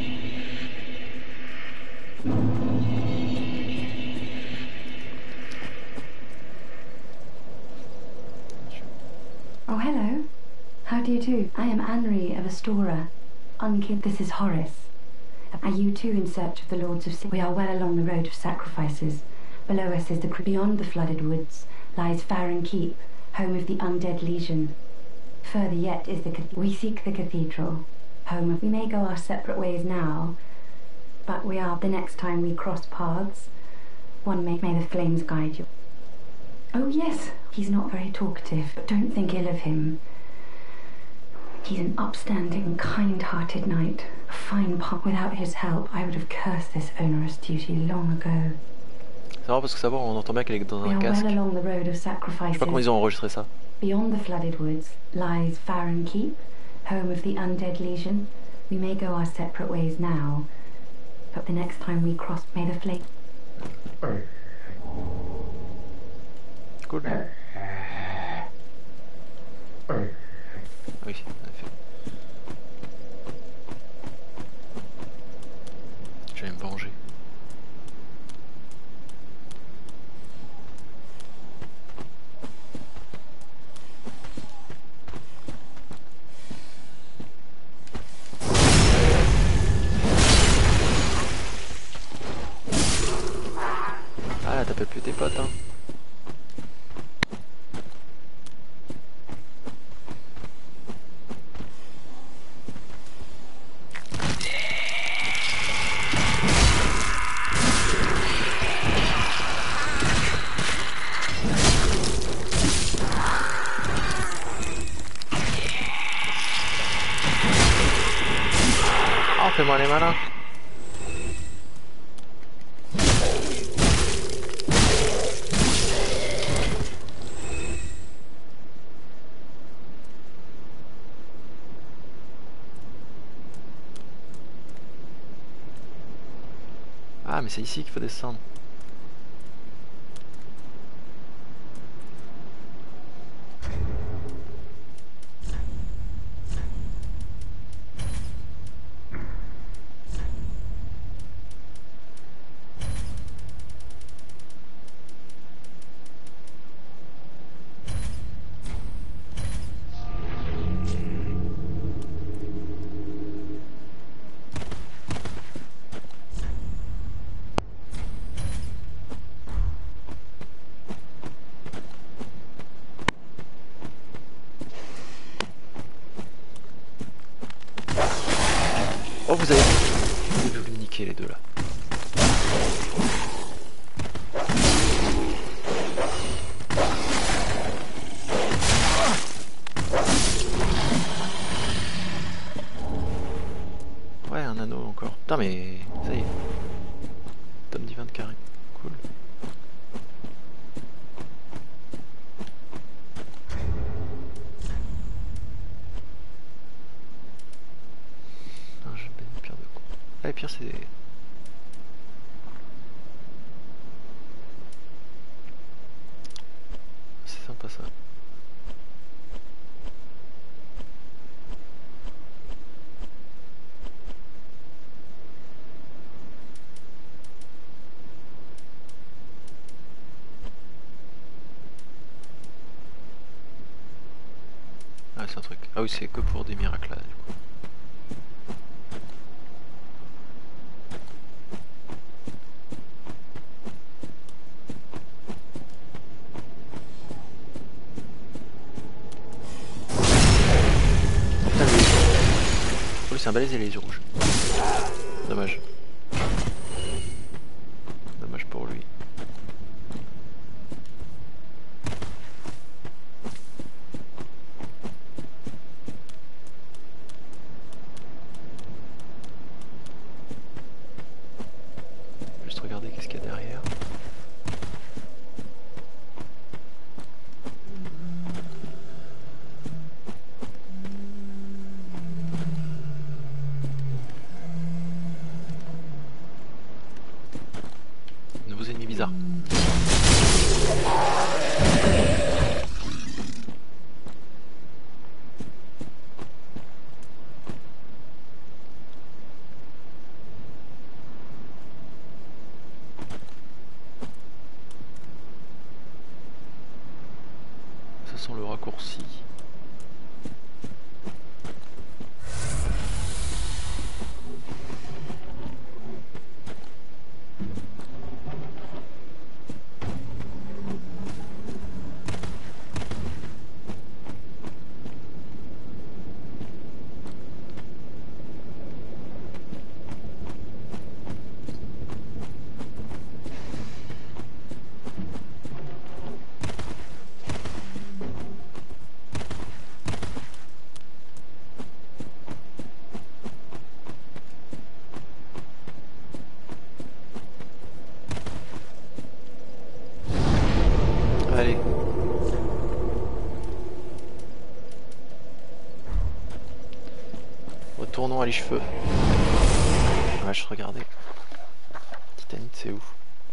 H: Oh, hello. How do you do? I am Anri of Astora. Unkin, this is Horace. Are you too in search of the Lords of Sin? We are well along the road of sacrifices. Below us is the cre- beyond the flooded woods lies Farron Keep, home of the undead legion. Further yet is the cath- we seek the cathedral, home of. We may go our separate ways now, but we are the next time we cross paths. One may may the flames guide you. Oh yes, he's not very talkative, but don't think ill of him. He's an upstanding, kind-hearted knight. A fine part. Without his help, I would have cursed this onerous duty long ago.
B: C'est marrant parce que savoir, on entend bien qu'elle est dans
H: We
B: un
H: are
B: casque.
H: well along the road of
B: Je sais
H: sacrifices.
B: pas comment ils ont enregistré ça.
H: Beyond the flooded woods lies Farron Keep, home of the undead legion. We may go our separate ways now, but the next time we cross, may the flame.
B: Cool. Oui, en effet. Je vais me venger. Ah là, t'appelles plus tes potes, hein. Oh, fais-moi les malins. Ah, mais c'est ici qu'il faut descendre. Oh, vous avez... Vous avez voulu niquer les deux là. Ouais, un anneau encore. Putain, mais ça y est. Tome dix vingt carré. Cool. Ah, et pire c'est... C'est sympa ça. Ah c'est un truc. Ah oui c'est que pour des miracles là du coup. C'est un balaiser les yeux rouges. Dommage. Dommage pour lui. Juste regarder qu'est-ce qu'il y a derrière. Bizarre. façon le raccourci. Allez. Retournons à les cheveux. Ouais, je regardais. Titanite, c'est où?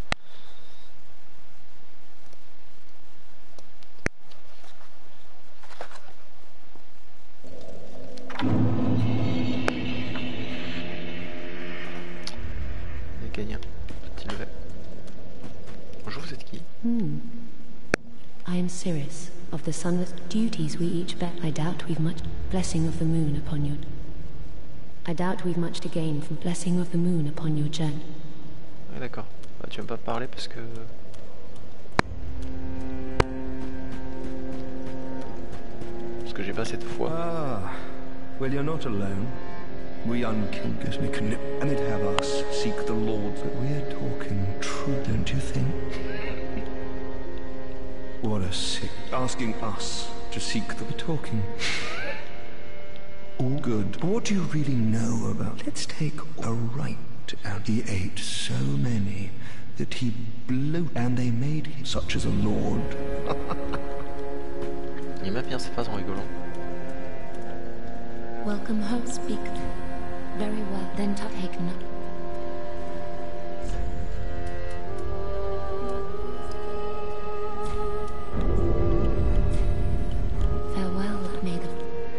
B: Les gagnants. Petit level. Bonjour, vous êtes qui?
C: Hmm. I am Cirrus, of the sunless duties we each bear. I doubt we've much blessing of the moon upon your... I doubt we've much to gain from blessing of the moon upon your journey.
B: Ouais, d'accord. Bah, tu vas pas parler parce que... Parce que j'ai pas assez de foi.
I: Ah, well, you're not alone. We unkindness we can and it have us seek the Lord. But we're talking true, don't you think? What a sick asking us to seek the talking. All good. But what do you really know about? Let's take a right. And he ate so many that he blew, and they made him such as a lord.
B: Il aime bien cette phrase en rigolant.
C: Welcome home, speak. Very well, then take no. Farewell, may the...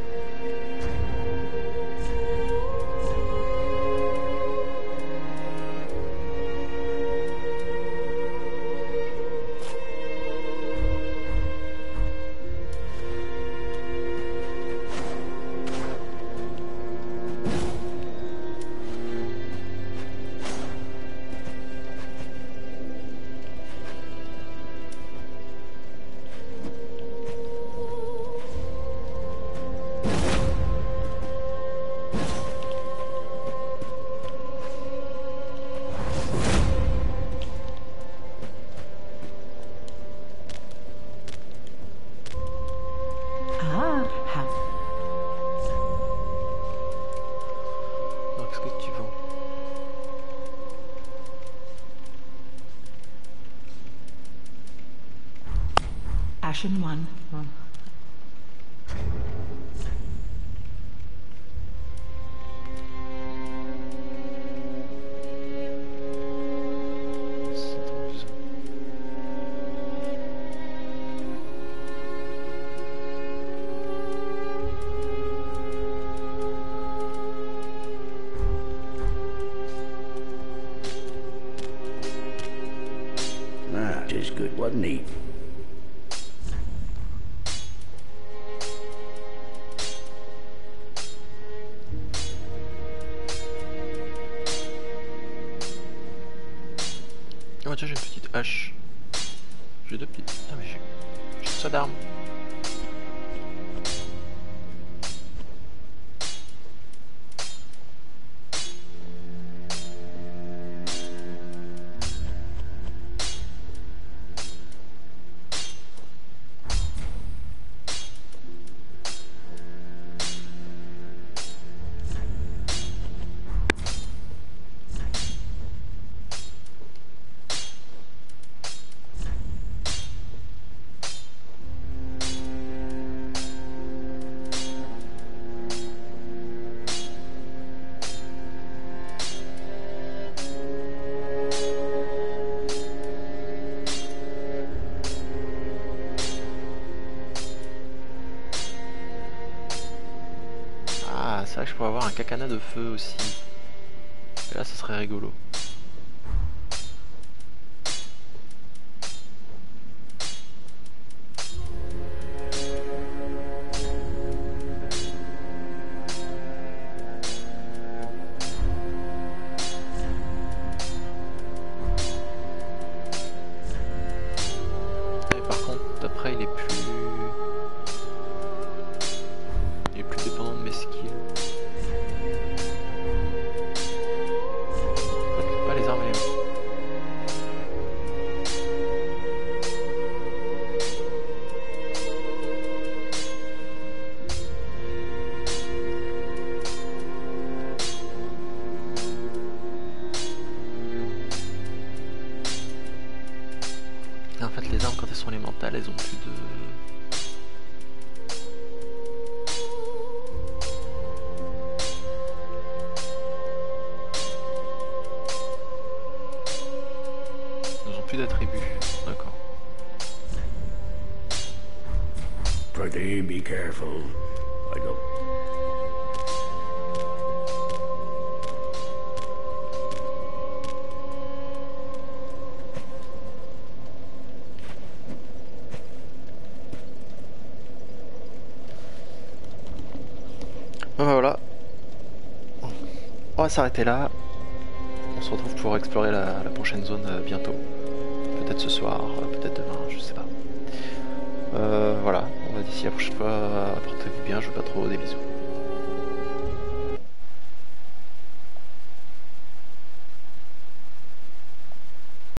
B: Alors, qu'est-ce que tu vends?
G: Ashen one.
E: That is good, wasn't he?
B: Oh tiens, j'ai une petite hache. J'ai deux petites. Ah mais j'ai... J'ai ça d'armes. C'est vrai que je pourrais avoir un cacana de feu aussi. Et là, ça serait rigolo. en fait les armes quand elles sont élémentales, elles ont plus de... Elles ont plus d'attributs, d'accord.
E: Pretty, be careful. I don't...
B: Bon bah voilà, on va s'arrêter là, on se retrouve pour explorer la, la prochaine zone euh, bientôt, peut-être ce soir, euh, peut-être demain, je sais pas. Euh, voilà, on va d'ici la prochaine fois, portez-vous bien, je vous fais pas trop des bisous.